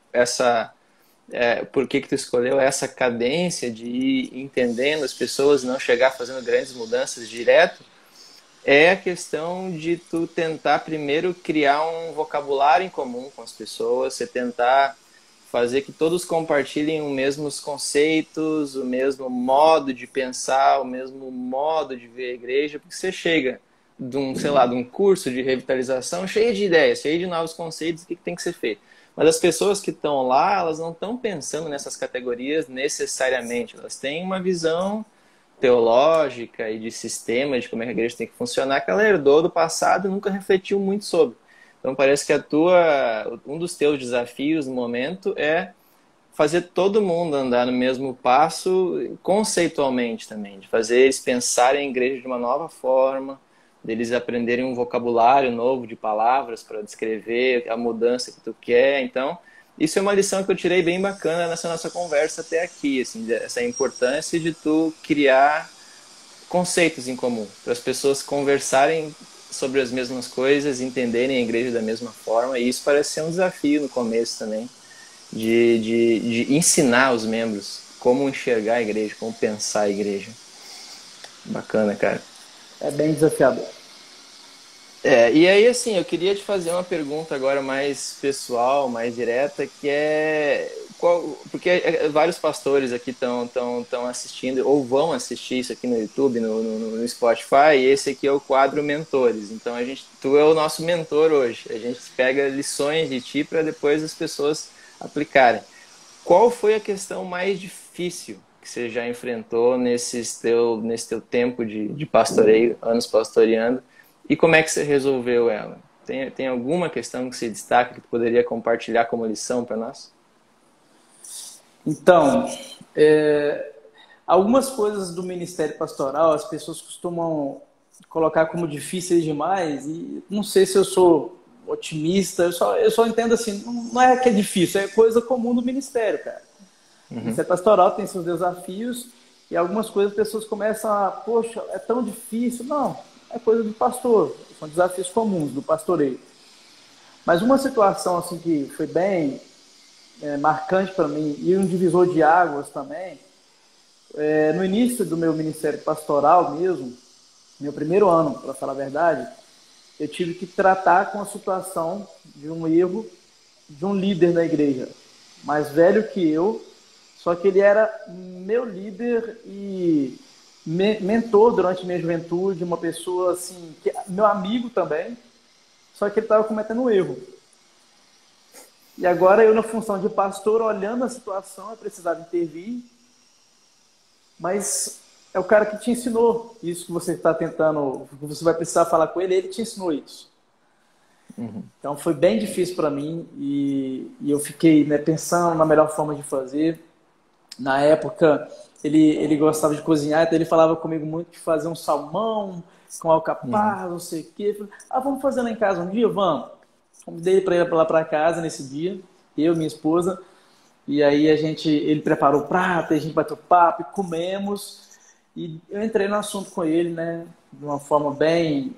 por que que tu escolheu essa cadência de ir entendendo as pessoas, não chegar fazendo grandes mudanças direto, é a questão de tu tentar primeiro criar um vocabulário em comum com as pessoas, você tentar fazer que todos compartilhem os mesmos conceitos, o mesmo modo de pensar, o mesmo modo de ver a igreja, porque você chega de um, sei lá, de um curso de revitalização cheio de ideias, cheio de novos conceitos, o que tem que ser feito. Mas as pessoas que estão lá, elas não estão pensando nessas categorias necessariamente, elas têm uma visão teológica e de sistema, de como é que a igreja tem que funcionar, que ela herdou do passado e nunca refletiu muito sobre. Então parece que um dos teus desafios no momento é fazer todo mundo andar no mesmo passo conceitualmente também, de fazer eles pensarem a igreja de uma nova forma, deles aprenderem um vocabulário novo de palavras para descrever a mudança que tu quer. Então, isso é uma lição que eu tirei bem bacana nessa nossa conversa até aqui, assim, essa importância de tu criar conceitos em comum, para as pessoas conversarem sobre as mesmas coisas, entenderem a igreja da mesma forma, e isso parece ser um desafio no começo também, de ensinar os membros como enxergar a igreja, como pensar a igreja. Bacana, cara. É bem desafiador. E aí, assim, eu queria te fazer uma pergunta agora mais pessoal, mais direta, que é porque vários pastores aqui estão assistindo ou vão assistir isso aqui no YouTube, no Spotify, e esse aqui é o quadro Mentores. Então, tu é o nosso mentor hoje. A gente pega lições de ti para depois as pessoas aplicarem. Qual foi a questão mais difícil que você já enfrentou nesse teu tempo de pastoreio, anos pastoreando? E como é que você resolveu ela? Tem alguma questão que se destaca que tu poderia compartilhar como lição para nós? Então, algumas coisas do ministério pastoral as pessoas costumam colocar como difíceis demais, e não sei se eu sou otimista, eu só entendo assim, não é que é difícil, é coisa comum do ministério, cara. O ministério pastoral tem seus desafios, e algumas coisas as pessoas começam a, poxa, é tão difícil. Não, é coisa do pastor, são desafios comuns do pastoreio. Mas uma situação assim que foi bem marcante para mim, e um divisor de águas também, no início do meu ministério pastoral mesmo, meu primeiro ano, para falar a verdade, eu tive que tratar com a situação de um erro de um líder da igreja, mais velho que eu, só que ele era meu líder e mentor durante minha juventude, uma pessoa assim, meu amigo também, só que ele estava cometendo um erro. E agora eu, na função de pastor, olhando a situação, eu precisava intervir, mas é o cara que te ensinou isso que você está tentando, que você vai precisar falar com ele, ele te ensinou isso. Então foi bem difícil para mim, e eu fiquei, né, pensando na melhor forma de fazer. Na época ele gostava de cozinhar, então ele falava comigo muito de fazer um salmão com alcaparra, não sei o quê. Eu falei, vamos fazer lá em casa um dia? Vamos. Convidei ele para ir lá para casa nesse dia, eu, minha esposa, e aí ele preparou o prato, a gente bateu papo e comemos, e eu entrei no assunto com ele, né, de uma forma bem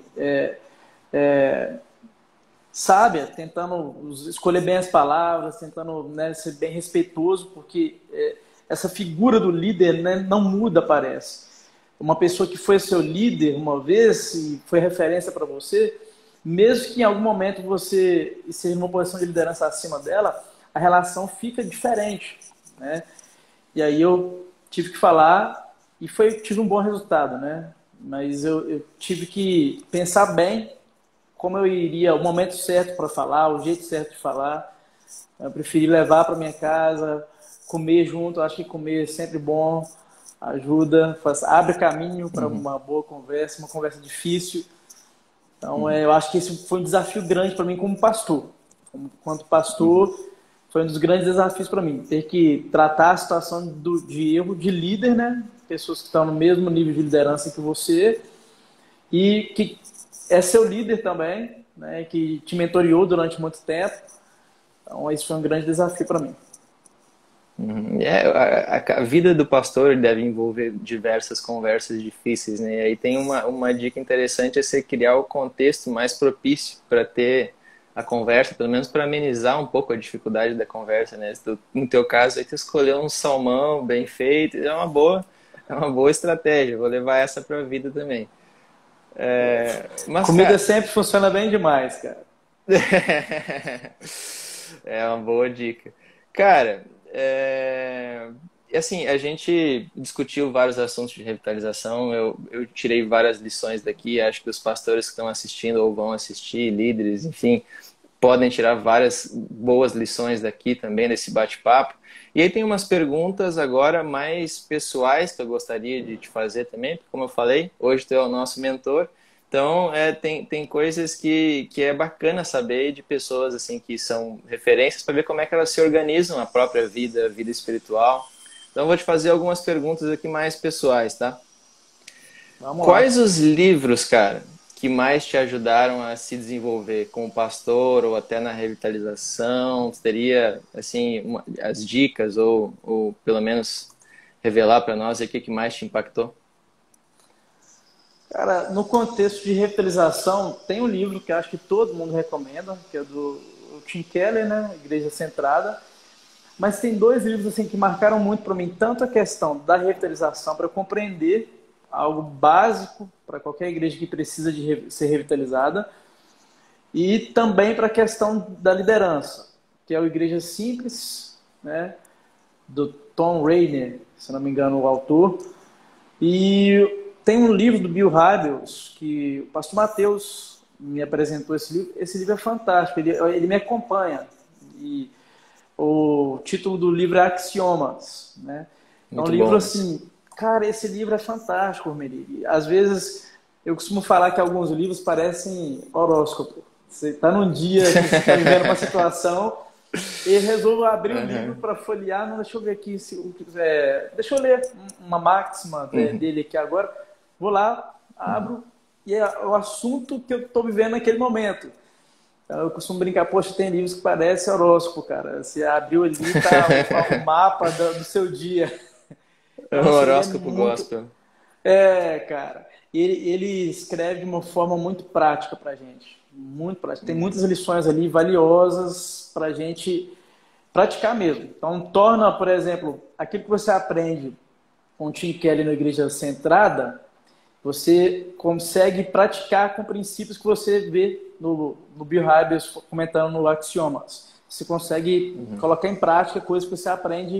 sábia, tentando escolher bem as palavras, tentando, né, ser bem respeitoso, porque essa figura do líder, né, não muda, parece. Uma pessoa que foi seu líder uma vez e foi referência para você, mesmo que em algum momento você esteja numa posição de liderança acima dela, a relação fica diferente, né? E aí eu tive que falar e tive um bom resultado, né? Mas eu tive que pensar bem como eu iria, o momento certo para falar, o jeito certo de falar. Eu preferi levar para minha casa, comer junto. Acho que comer é sempre bom, ajuda, abre caminho para uma boa conversa, uma conversa difícil. Então, eu acho que esse foi um desafio grande para mim como pastor. Enquanto pastor, foi um dos grandes desafios para mim. Ter que tratar a situação de erro de líder, né? Pessoas que estão no mesmo nível de liderança que você e que é seu líder também, né? Que te mentoreou durante muito tempo. Então, esse foi um grande desafio para mim. Uhum. A vida do pastor deve envolver diversas conversas difíceis, né? E aí tem uma dica interessante, é você criar o contexto mais propício para ter a conversa, pelo menos para amenizar um pouco a dificuldade da conversa, né? No teu caso, aí tu escolheu um salmão bem feito, é uma boa estratégia. Vou levar essa para a vida também. Mas, Comida cara, sempre funciona bem demais, cara. é uma boa dica. Cara, e assim, a gente discutiu vários assuntos de revitalização, eu tirei várias lições daqui, acho que os pastores que estão assistindo ou vão assistir, líderes, enfim, podem tirar várias boas lições daqui também, desse bate-papo. E aí tem umas perguntas agora mais pessoais que eu gostaria de te fazer também, porque como eu falei, hoje tu é o nosso mentor. Então, tem coisas que é bacana saber de pessoas assim que são referências para ver como é que elas se organizam a própria vida, a vida espiritual. Então, eu vou te fazer algumas perguntas aqui mais pessoais, tá? Vamos Quais lá. os livros, cara, que mais te ajudaram a se desenvolver como pastor ou até na revitalização? Você teria, assim, as dicas ou pelo menos revelar para nós o que mais te impactou? Cara, no contexto de revitalização, tem um livro que acho que todo mundo recomenda, que é do Tim Keller, né? Igreja Centrada. Mas tem dois livros assim que marcaram muito para mim, tanto a questão da revitalização, para compreender algo básico para qualquer igreja que precisa de ser revitalizada, e também para a questão da liderança, que é o Igreja Simples, né, do Tom Rainer, se não me engano, o autor. E tem um livro do Bill Hybels, que o pastor Mateus me apresentou esse livro. Esse livro é fantástico, ele me acompanha. E o título do livro é Axiomas, né? É um Muito livro bom esse. assim, cara, esse livro é fantástico, Meri. Às vezes eu costumo falar que alguns livros parecem horóscopo. Você está num dia que você está vivendo uma situação e resolvo abrir o livro Aham. para folhear. Não, deixa eu ver aqui, deixa eu ler uma máxima Uhum. dele aqui agora. Vou lá, abro e é o assunto que eu estou vivendo naquele momento. Então, eu costumo brincar, poxa, tem livros que parecem horóscopo, cara. Você abriu ali, tá o mapa do seu dia. É Então, um assim, ele é horóscopo muito. gospel. Cara. Ele escreve de uma forma muito prática pra gente. Muito prática. Tem muitas lições ali valiosas pra gente praticar mesmo. Então, torna, por exemplo, aquilo que você aprende com o Tim Keller na Igreja Centrada, você consegue praticar com princípios que você vê no Bill Hybels comentando no Axiomas. Você consegue Uhum. colocar em prática coisas que você aprende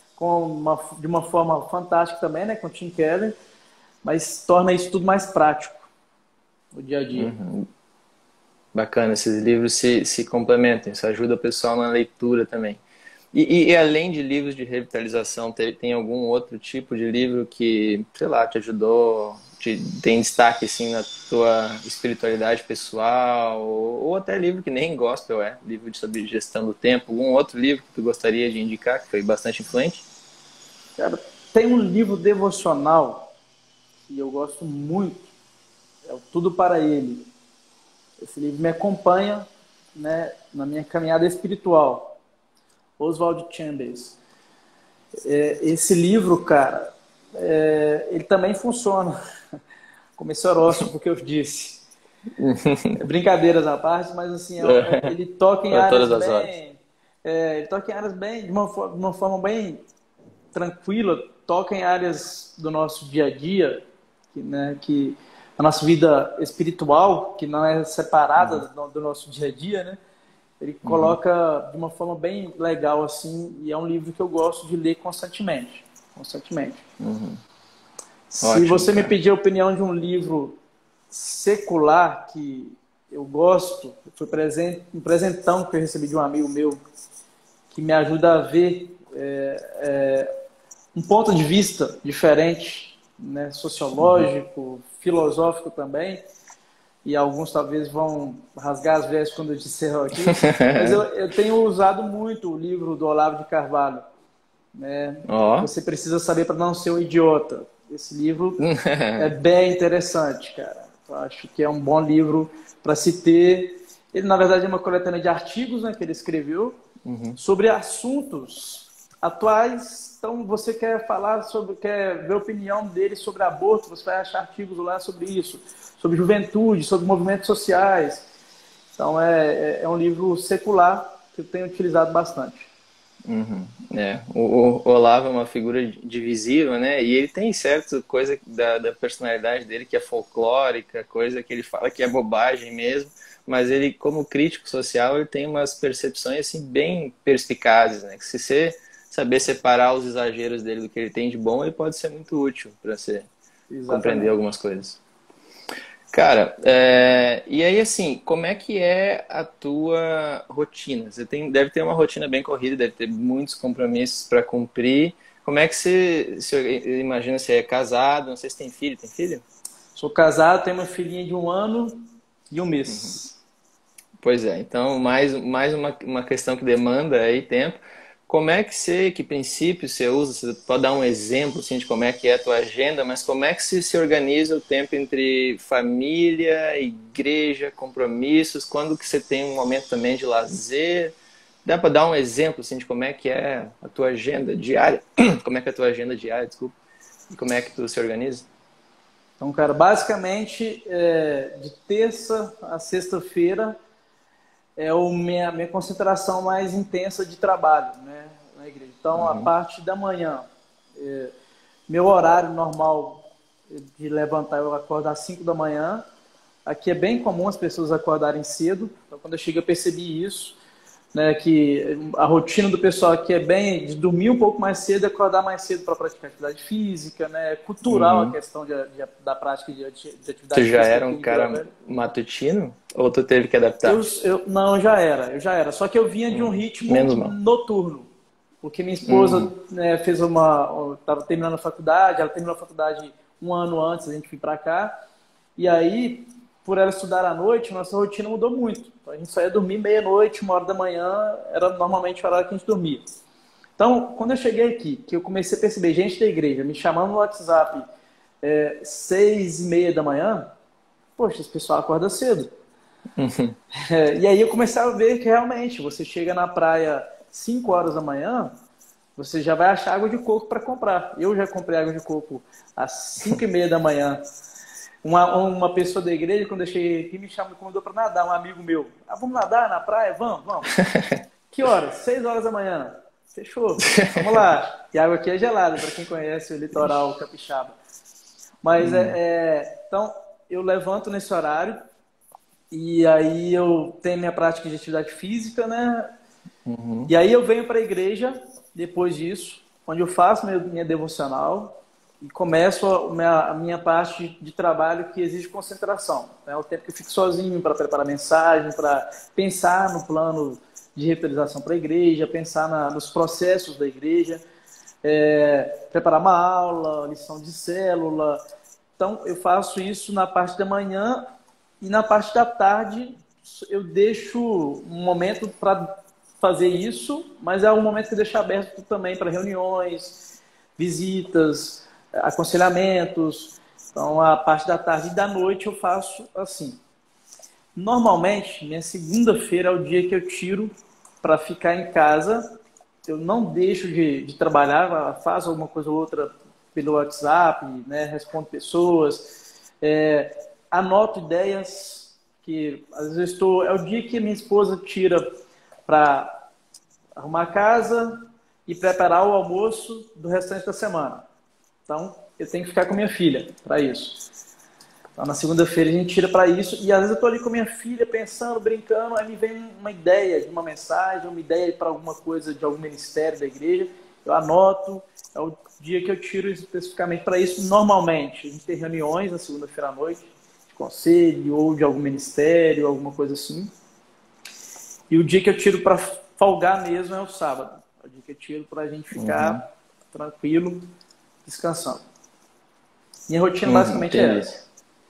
de uma forma fantástica também, né, com o Tim Keller, mas torna isso tudo mais prático no dia a dia. Uhum. Bacana, esses livros se complementam, isso ajuda o pessoal na leitura também. E além de livros de revitalização, tem algum outro tipo de livro que, sei lá, te ajudou, tem destaque assim na tua espiritualidade pessoal, ou até livro que nem gospel livro sobre gestão do tempo, algum outro livro que tu gostaria de indicar, que foi bastante influente? Cara, tem um livro devocional que eu gosto muito, é o Tudo para Ele. Esse livro me acompanha, né, na minha caminhada espiritual. Oswald Chambers. Esse livro, cara, ele também funciona como esse horóscopo que eu disse. Brincadeiras à parte, mas assim, ele toca em Para áreas todas as horas. bem. Ele toca em áreas bem, de uma forma bem tranquila, toca em áreas do nosso dia a dia, que a nossa vida espiritual, que não é separada Uhum, do nosso dia a dia, né? Ele uhum, coloca de uma forma bem legal assim, e é um livro que eu gosto de ler constantemente, constantemente. uhum. Se Ótimo, você me cara. pedir a opinião de um livro secular que eu gosto, foi um presentão que eu recebi de um amigo meu que me ajuda a ver um ponto de vista diferente, né, Uhum. sociológico, filosófico também, e alguns talvez vão rasgar as vestes quando eu disser aqui, mas eu tenho usado muito o livro do Olavo de Carvalho, né? Ó. Você precisa saber para não ser um idiota. Esse livro é bem interessante, cara. Eu acho que é um bom livro para se ter. Ele, na verdade, é uma coletânea de artigos, né, que ele escreveu Uhum. sobre assuntos atuais. Então, você quer falar sobre, quer ver a opinião dele sobre aborto, você vai achar artigos lá sobre isso, sobre juventude, sobre movimentos sociais. Então, é um livro secular que eu tenho utilizado bastante. Uhum. É. O Olavo é uma figura divisível, né? E ele tem certa coisa da personalidade dele que é folclórica, coisa que ele fala que é bobagem mesmo, mas ele, como crítico social, ele tem umas percepções assim bem perspicazes, né? Que se você saber separar os exageros dele do que ele tem de bom, ele pode ser muito útil para você compreender Exatamente. algumas coisas. Cara, e aí assim, como é que é a tua rotina? Deve ter uma rotina bem corrida, deve ter muitos compromissos para cumprir. Como é que você imagina, se é casado, não sei se tem filho, tem filho? Sou casado, tenho uma filhinha de 1 ano e 1 mês. Pois é, então mais uma questão que demanda aí tempo. Como é que princípio você usa? Você pode dar um exemplo assim, de como é que é a tua agenda, mas como é que se organiza o tempo entre família, igreja, compromissos? Quando que você tem um momento também de lazer? Dá para dar um exemplo assim, de como é que é a tua agenda diária? Como é que é a tua agenda diária, desculpa. E como é que tu se organiza? Então, cara, basicamente, de terça a sexta-feira é minha concentração mais intensa de trabalho, né, na igreja. Então, a Uhum. parte da manhã, meu horário normal de levantar, eu acordo às 5 da manhã. Aqui é bem comum as pessoas acordarem cedo. Então, quando eu cheguei, eu percebi isso, né, que a rotina do pessoal aqui é bem de dormir um pouco mais cedo e acordar mais cedo para praticar atividade física, né, é cultural a Uhum. questão da prática de Tu atividade já física era aqui um em Vila cara Velha. matutino ou tu teve que Eu, adaptar? não, eu já era. Só que eu vinha de um ritmo Menos mal. noturno, porque minha esposa, Uhum. né, estava terminando a faculdade, ela terminou a faculdade 1 ano antes da gente vir para cá, e aí, por ela estudar à noite, nossa rotina mudou muito. Então, a gente só ia dormir meia-noite, 1 hora da manhã, era normalmente o horário que a gente dormia. Então, quando eu cheguei aqui, que eu comecei a perceber gente da igreja me chamando no WhatsApp 6:30 da manhã, poxa, esse pessoal acorda cedo. Uhum. E aí eu comecei a ver que realmente você chega na praia 5 horas da manhã, você já vai achar água de coco para comprar. Eu já comprei água de coco às 5:30 da manhã. Uma pessoa da igreja, quando eu cheguei aqui, me convidou para nadar, um amigo meu. Ah, vamos nadar na praia? Vamos, vamos. Que horas? 6 horas da manhã. Fechou. Vamos lá. E a água aqui é gelada, para quem conhece o litoral capixaba. Mas então eu levanto nesse horário, e aí eu tenho minha prática de atividade física, né? Uhum. E aí eu venho para a igreja depois disso, onde eu faço minha devocional e começo a minha parte de trabalho que exige concentração. É o tempo que eu fico sozinho para preparar mensagem, para pensar no plano de revitalização para a igreja, pensar nos processos da igreja, preparar uma aula, lição de célula. Então, eu faço isso na parte da manhã e na parte da tarde eu deixo um momento para fazer isso, mas é um momento que eu deixo aberto também para reuniões, visitas, aconselhamentos. Então, a parte da tarde e da noite eu faço assim. Normalmente, minha segunda-feira é o dia que eu tiro para ficar em casa. Eu não deixo de trabalhar, faço alguma coisa ou outra pelo WhatsApp, né, respondo pessoas, anoto ideias que às vezes eu estou. É o dia que minha esposa tira para arrumar a casa e preparar o almoço do restante da semana. Então, eu tenho que ficar com minha filha para isso. Então, na segunda-feira a gente tira para isso, e às vezes eu estou ali com minha filha pensando, brincando, aí me vem uma ideia de uma mensagem, uma ideia para alguma coisa de algum ministério da igreja, eu anoto, é o dia que eu tiro especificamente para isso. Normalmente a gente tem reuniões na segunda-feira à noite, de conselho ou de algum ministério, alguma coisa assim, e o dia que eu tiro para folgar mesmo é o sábado, é o dia que eu tiro para a gente Uhum. ficar tranquilo, descansando. Minha rotina Uhum. basicamente é Entendi. essa.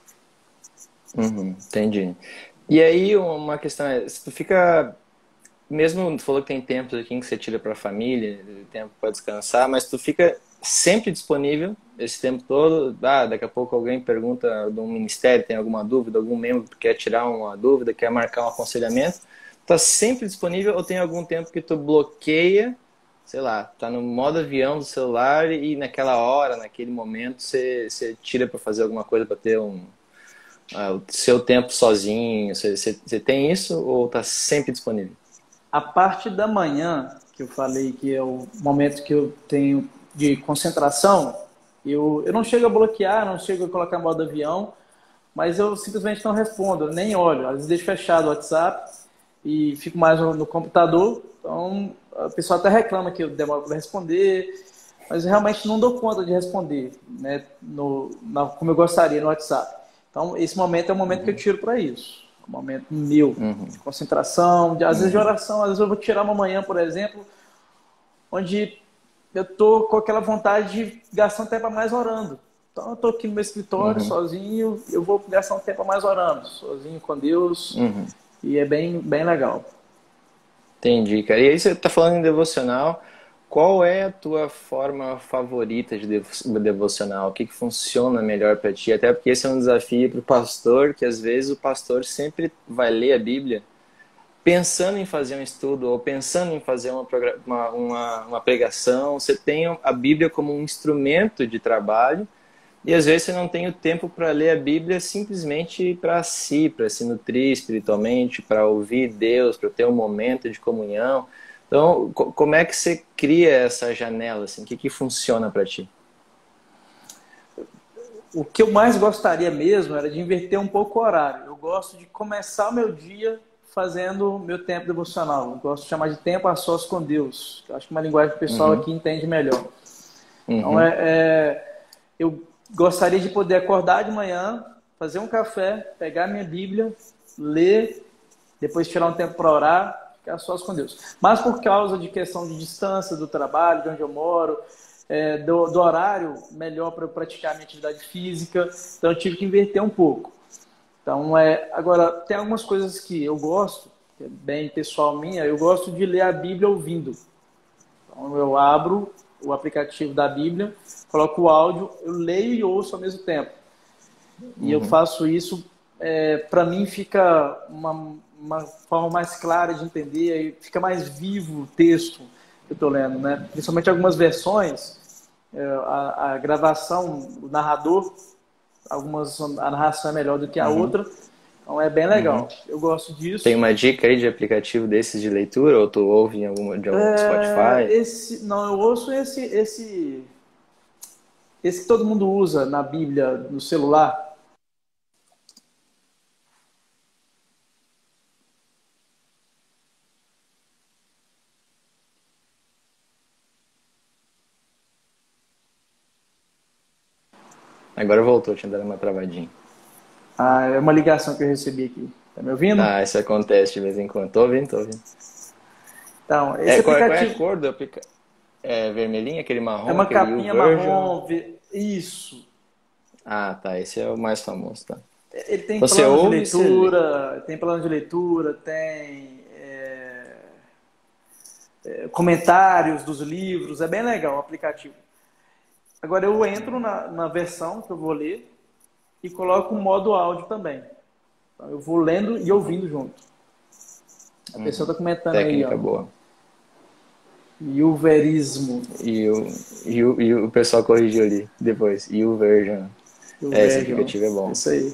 Uhum. Entendi. E aí uma questão é, se tu fica, mesmo tu falou que tem tempos aqui em que você tira para a família, tempo para descansar, mas tu fica sempre disponível esse tempo todo. Ah, daqui a pouco alguém pergunta de um ministério, tem alguma dúvida, algum membro quer tirar uma dúvida, quer marcar um aconselhamento. Tá sempre disponível ou tem algum tempo que tu bloqueia sei lá, tá no modo avião do celular e naquela hora, naquele momento, você tira para fazer alguma coisa para ter o seu tempo sozinho? Você tem isso ou tá sempre disponível? A parte da manhã, que eu falei que é o momento que eu tenho de concentração, eu não chego a bloquear, não chego a colocar modo avião, mas eu simplesmente não respondo, eu nem olho. Às vezes deixo fechado o WhatsApp e fico mais no computador. Então, a pessoa até reclama que eu demoro para responder, mas eu realmente não dou conta de responder, né, como eu gostaria no WhatsApp. Então, esse momento é o momento que eu tiro para isso. É um momento meu, Uhum, de concentração, às vezes de uhum, oração. Às vezes eu vou tirar uma manhã, por exemplo, onde eu tô com aquela vontade de gastar um tempo a mais orando. Então eu tô aqui no meu escritório uhum, sozinho, eu vou gastar um tempo a mais orando, sozinho com Deus, uhum. e é bem, bem legal. Entendi, cara. E aí você está falando em devocional. Qual é a tua forma favorita de devocional? O que que funciona melhor para ti? Até porque esse é um desafio para o pastor, que às vezes o pastor sempre vai ler a Bíblia pensando em fazer um estudo ou pensando em fazer uma pregação. Você tem a Bíblia como um instrumento de trabalho e às vezes você não tem o tempo para ler a Bíblia simplesmente para si, para se nutrir espiritualmente, para ouvir Deus, para ter um momento de comunhão. Então, como é que você cria essa janela? Assim? O que que funciona para ti? O que eu mais gostaria mesmo era de inverter um pouco o horário. Eu gosto de começar o meu dia fazendo meu tempo devocional. Eu gosto de chamar de tempo a sós com Deus. Eu acho que uma linguagem que o pessoal Uhum, aqui entende melhor. Então, uhum, eu gostaria de poder acordar de manhã, fazer um café, pegar minha Bíblia, ler, depois tirar um tempo para orar, ficar sós com Deus. Mas por causa de questão de distância do trabalho, de onde eu moro, do horário melhor para eu praticar a minha atividade física, então eu tive que inverter um pouco. Então, agora, tem algumas coisas que eu gosto, que é bem pessoal minha, eu gosto de ler a Bíblia ouvindo. Então, eu abro o aplicativo da Bíblia, coloco o áudio, eu leio e ouço ao mesmo tempo. E eu uhum, faço isso, para mim fica uma forma mais clara de entender, e fica mais vivo o texto que eu estou lendo, né? Principalmente algumas versões, a gravação, o narrador, a narração é melhor do que a uhum, outra, então é bem uhum. legal. Eu gosto Tem disso. uma dica aí de aplicativo desses de leitura ou tu ouve de algum Spotify? Não, eu ouço esse que todo mundo usa na Bíblia, no celular. Agora voltou, tinha dado uma travadinha. Ah, é uma ligação que eu recebi aqui. Tá me ouvindo? Ah, isso acontece de vez em quando. Tô ouvindo, tô ouvindo. Então, esse É, qual é a aplicativo cor do aplicativo? É vermelhinho, aquele é marrom, uma aquele capinha YouVersion? marrom. Isso. Ah, tá. Esse é o mais famoso, tá? Ele tem Você plano de ouve e você lê. leitura, tem comentários dos livros. É bem legal o aplicativo. Agora eu entro na versão que eu vou ler e coloco o modo áudio também. Então, eu vou lendo e ouvindo junto. A pessoa Uhum. está comentando aí, Técnica ó. boa. Yuverismo. E o pessoal corrigiu ali depois. YouVersion. É, esse Yuversion. aplicativo é bom. Isso aí.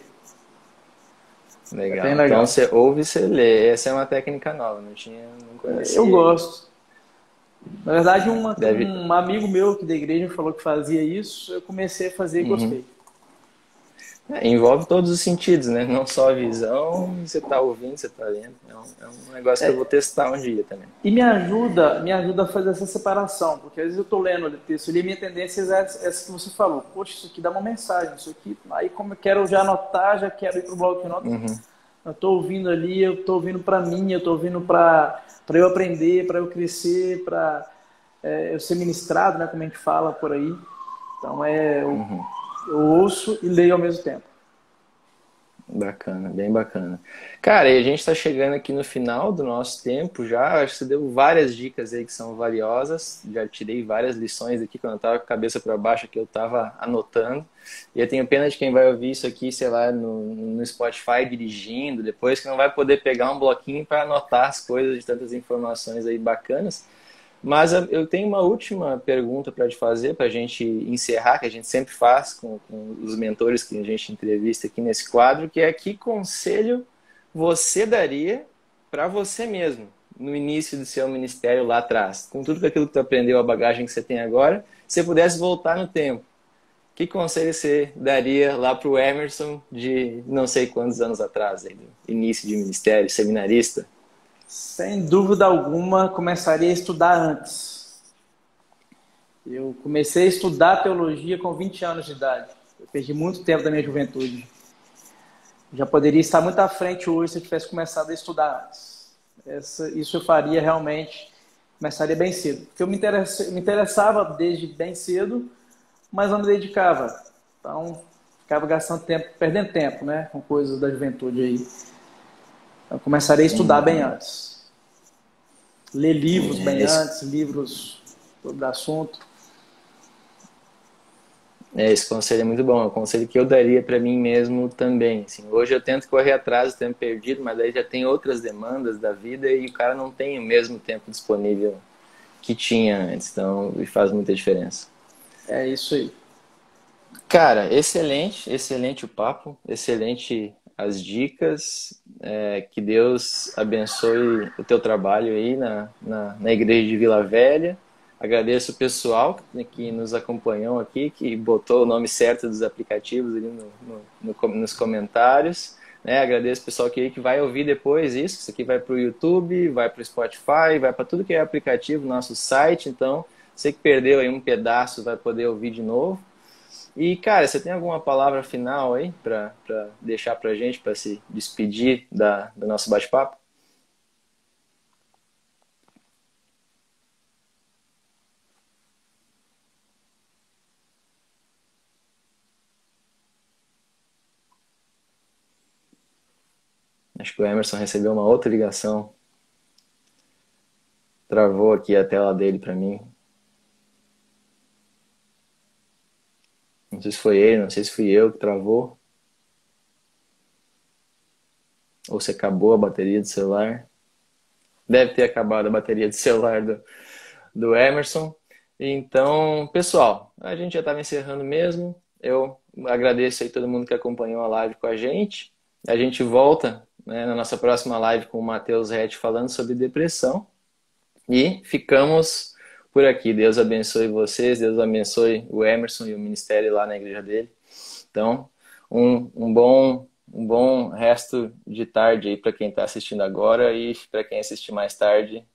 É bem Legal. Então legal. você ouve e você lê. Essa é uma técnica nova, não Eu conhecia ainda. gosto. Na verdade, Deve. um amigo meu aqui da igreja falou que fazia isso, eu comecei a fazer e Uhum. gostei. Envolve todos os sentidos, né? Não só a visão, você tá ouvindo, você tá lendo. É um negócio que eu vou testar um dia também. E me ajuda a fazer essa separação, porque às vezes eu estou lendo o texto e a minha tendência é essa que você falou. Poxa, isso aqui dá uma mensagem, isso aqui. Aí, como eu quero já anotar, já quero ir para o bloco de notas, Uhum, eu estou ouvindo ali, eu estou ouvindo para mim, eu estou ouvindo para eu aprender, para eu crescer, para eu ser ministrado, né, como a gente fala por aí. Então, uhum. eu ouço e leio ao mesmo tempo. Bacana, bem bacana. Cara, e a gente está chegando aqui no final do nosso tempo já. Acho que você deu várias dicas aí que são valiosas. Já tirei várias lições aqui quando eu estava com a cabeça para baixo que eu estava anotando. E eu tenho pena de quem vai ouvir isso aqui, sei lá, no Spotify dirigindo, depois que não vai poder pegar um bloquinho para anotar as coisas de tantas informações aí bacanas. Mas eu tenho uma última pergunta para te fazer, para a gente encerrar, que a gente sempre faz com os mentores que a gente entrevista aqui nesse quadro, que é que conselho você daria para você mesmo, no início do seu ministério lá atrás? Com tudo aquilo que tu aprendeu, a bagagem que você tem agora, se você pudesse voltar no tempo, que conselho você daria lá para o Emerson de não sei quantos anos atrás, aí, do início de ministério, seminarista? Sem dúvida alguma, começaria a estudar antes. Eu comecei a estudar teologia com 20 anos de idade. Eu perdi muito tempo da minha juventude. Já poderia estar muito à frente hoje se eu tivesse começado a estudar antes. Isso eu faria realmente, começaria bem cedo. Porque eu me interessava desde bem cedo, mas não me dedicava. Então, ficava gastando tempo, perdendo tempo, né, com coisas da juventude aí. Então, começaria a estudar bem antes. Ler livros bem antes, livros sobre o assunto. Esse conselho é muito bom, é um conselho que eu daria para mim mesmo também. Assim, hoje eu tento correr atrás do tempo perdido, mas aí já tem outras demandas da vida e o cara não tem o mesmo tempo disponível que tinha antes, então faz muita diferença. É isso aí. Cara, excelente, excelente o papo, excelente as dicas. Que Deus abençoe o teu trabalho aí na igreja de Vila Velha. Agradeço o pessoal que nos acompanhou aqui, que botou o nome certo dos aplicativos ali nos comentários. Né? Agradeço o pessoal que vai ouvir depois isso. Isso aqui vai para o YouTube, vai para o Spotify, vai para tudo que é aplicativo, nosso site. Então, você que perdeu aí um pedaço vai poder ouvir de novo. E, cara, você tem alguma palavra final aí para deixar pra gente, para se despedir do nosso bate-papo? Acho que o Emerson recebeu uma outra ligação. Travou aqui a tela dele para mim. Não sei se foi ele, não sei se fui eu que travou. Ou se acabou a bateria do celular. Deve ter acabado a bateria do celular do Emerson. Então, pessoal, a gente já estava encerrando mesmo. Eu agradeço aí todo mundo que acompanhou a live com a gente. A gente volta, né, na nossa próxima live com o Matheus Rett falando sobre depressão. E ficamos por aqui. Deus abençoe vocês, Deus abençoe o Emerson e o ministério lá na igreja dele. Então, um bom resto de tarde aí para quem está assistindo agora e para quem assistir mais tarde.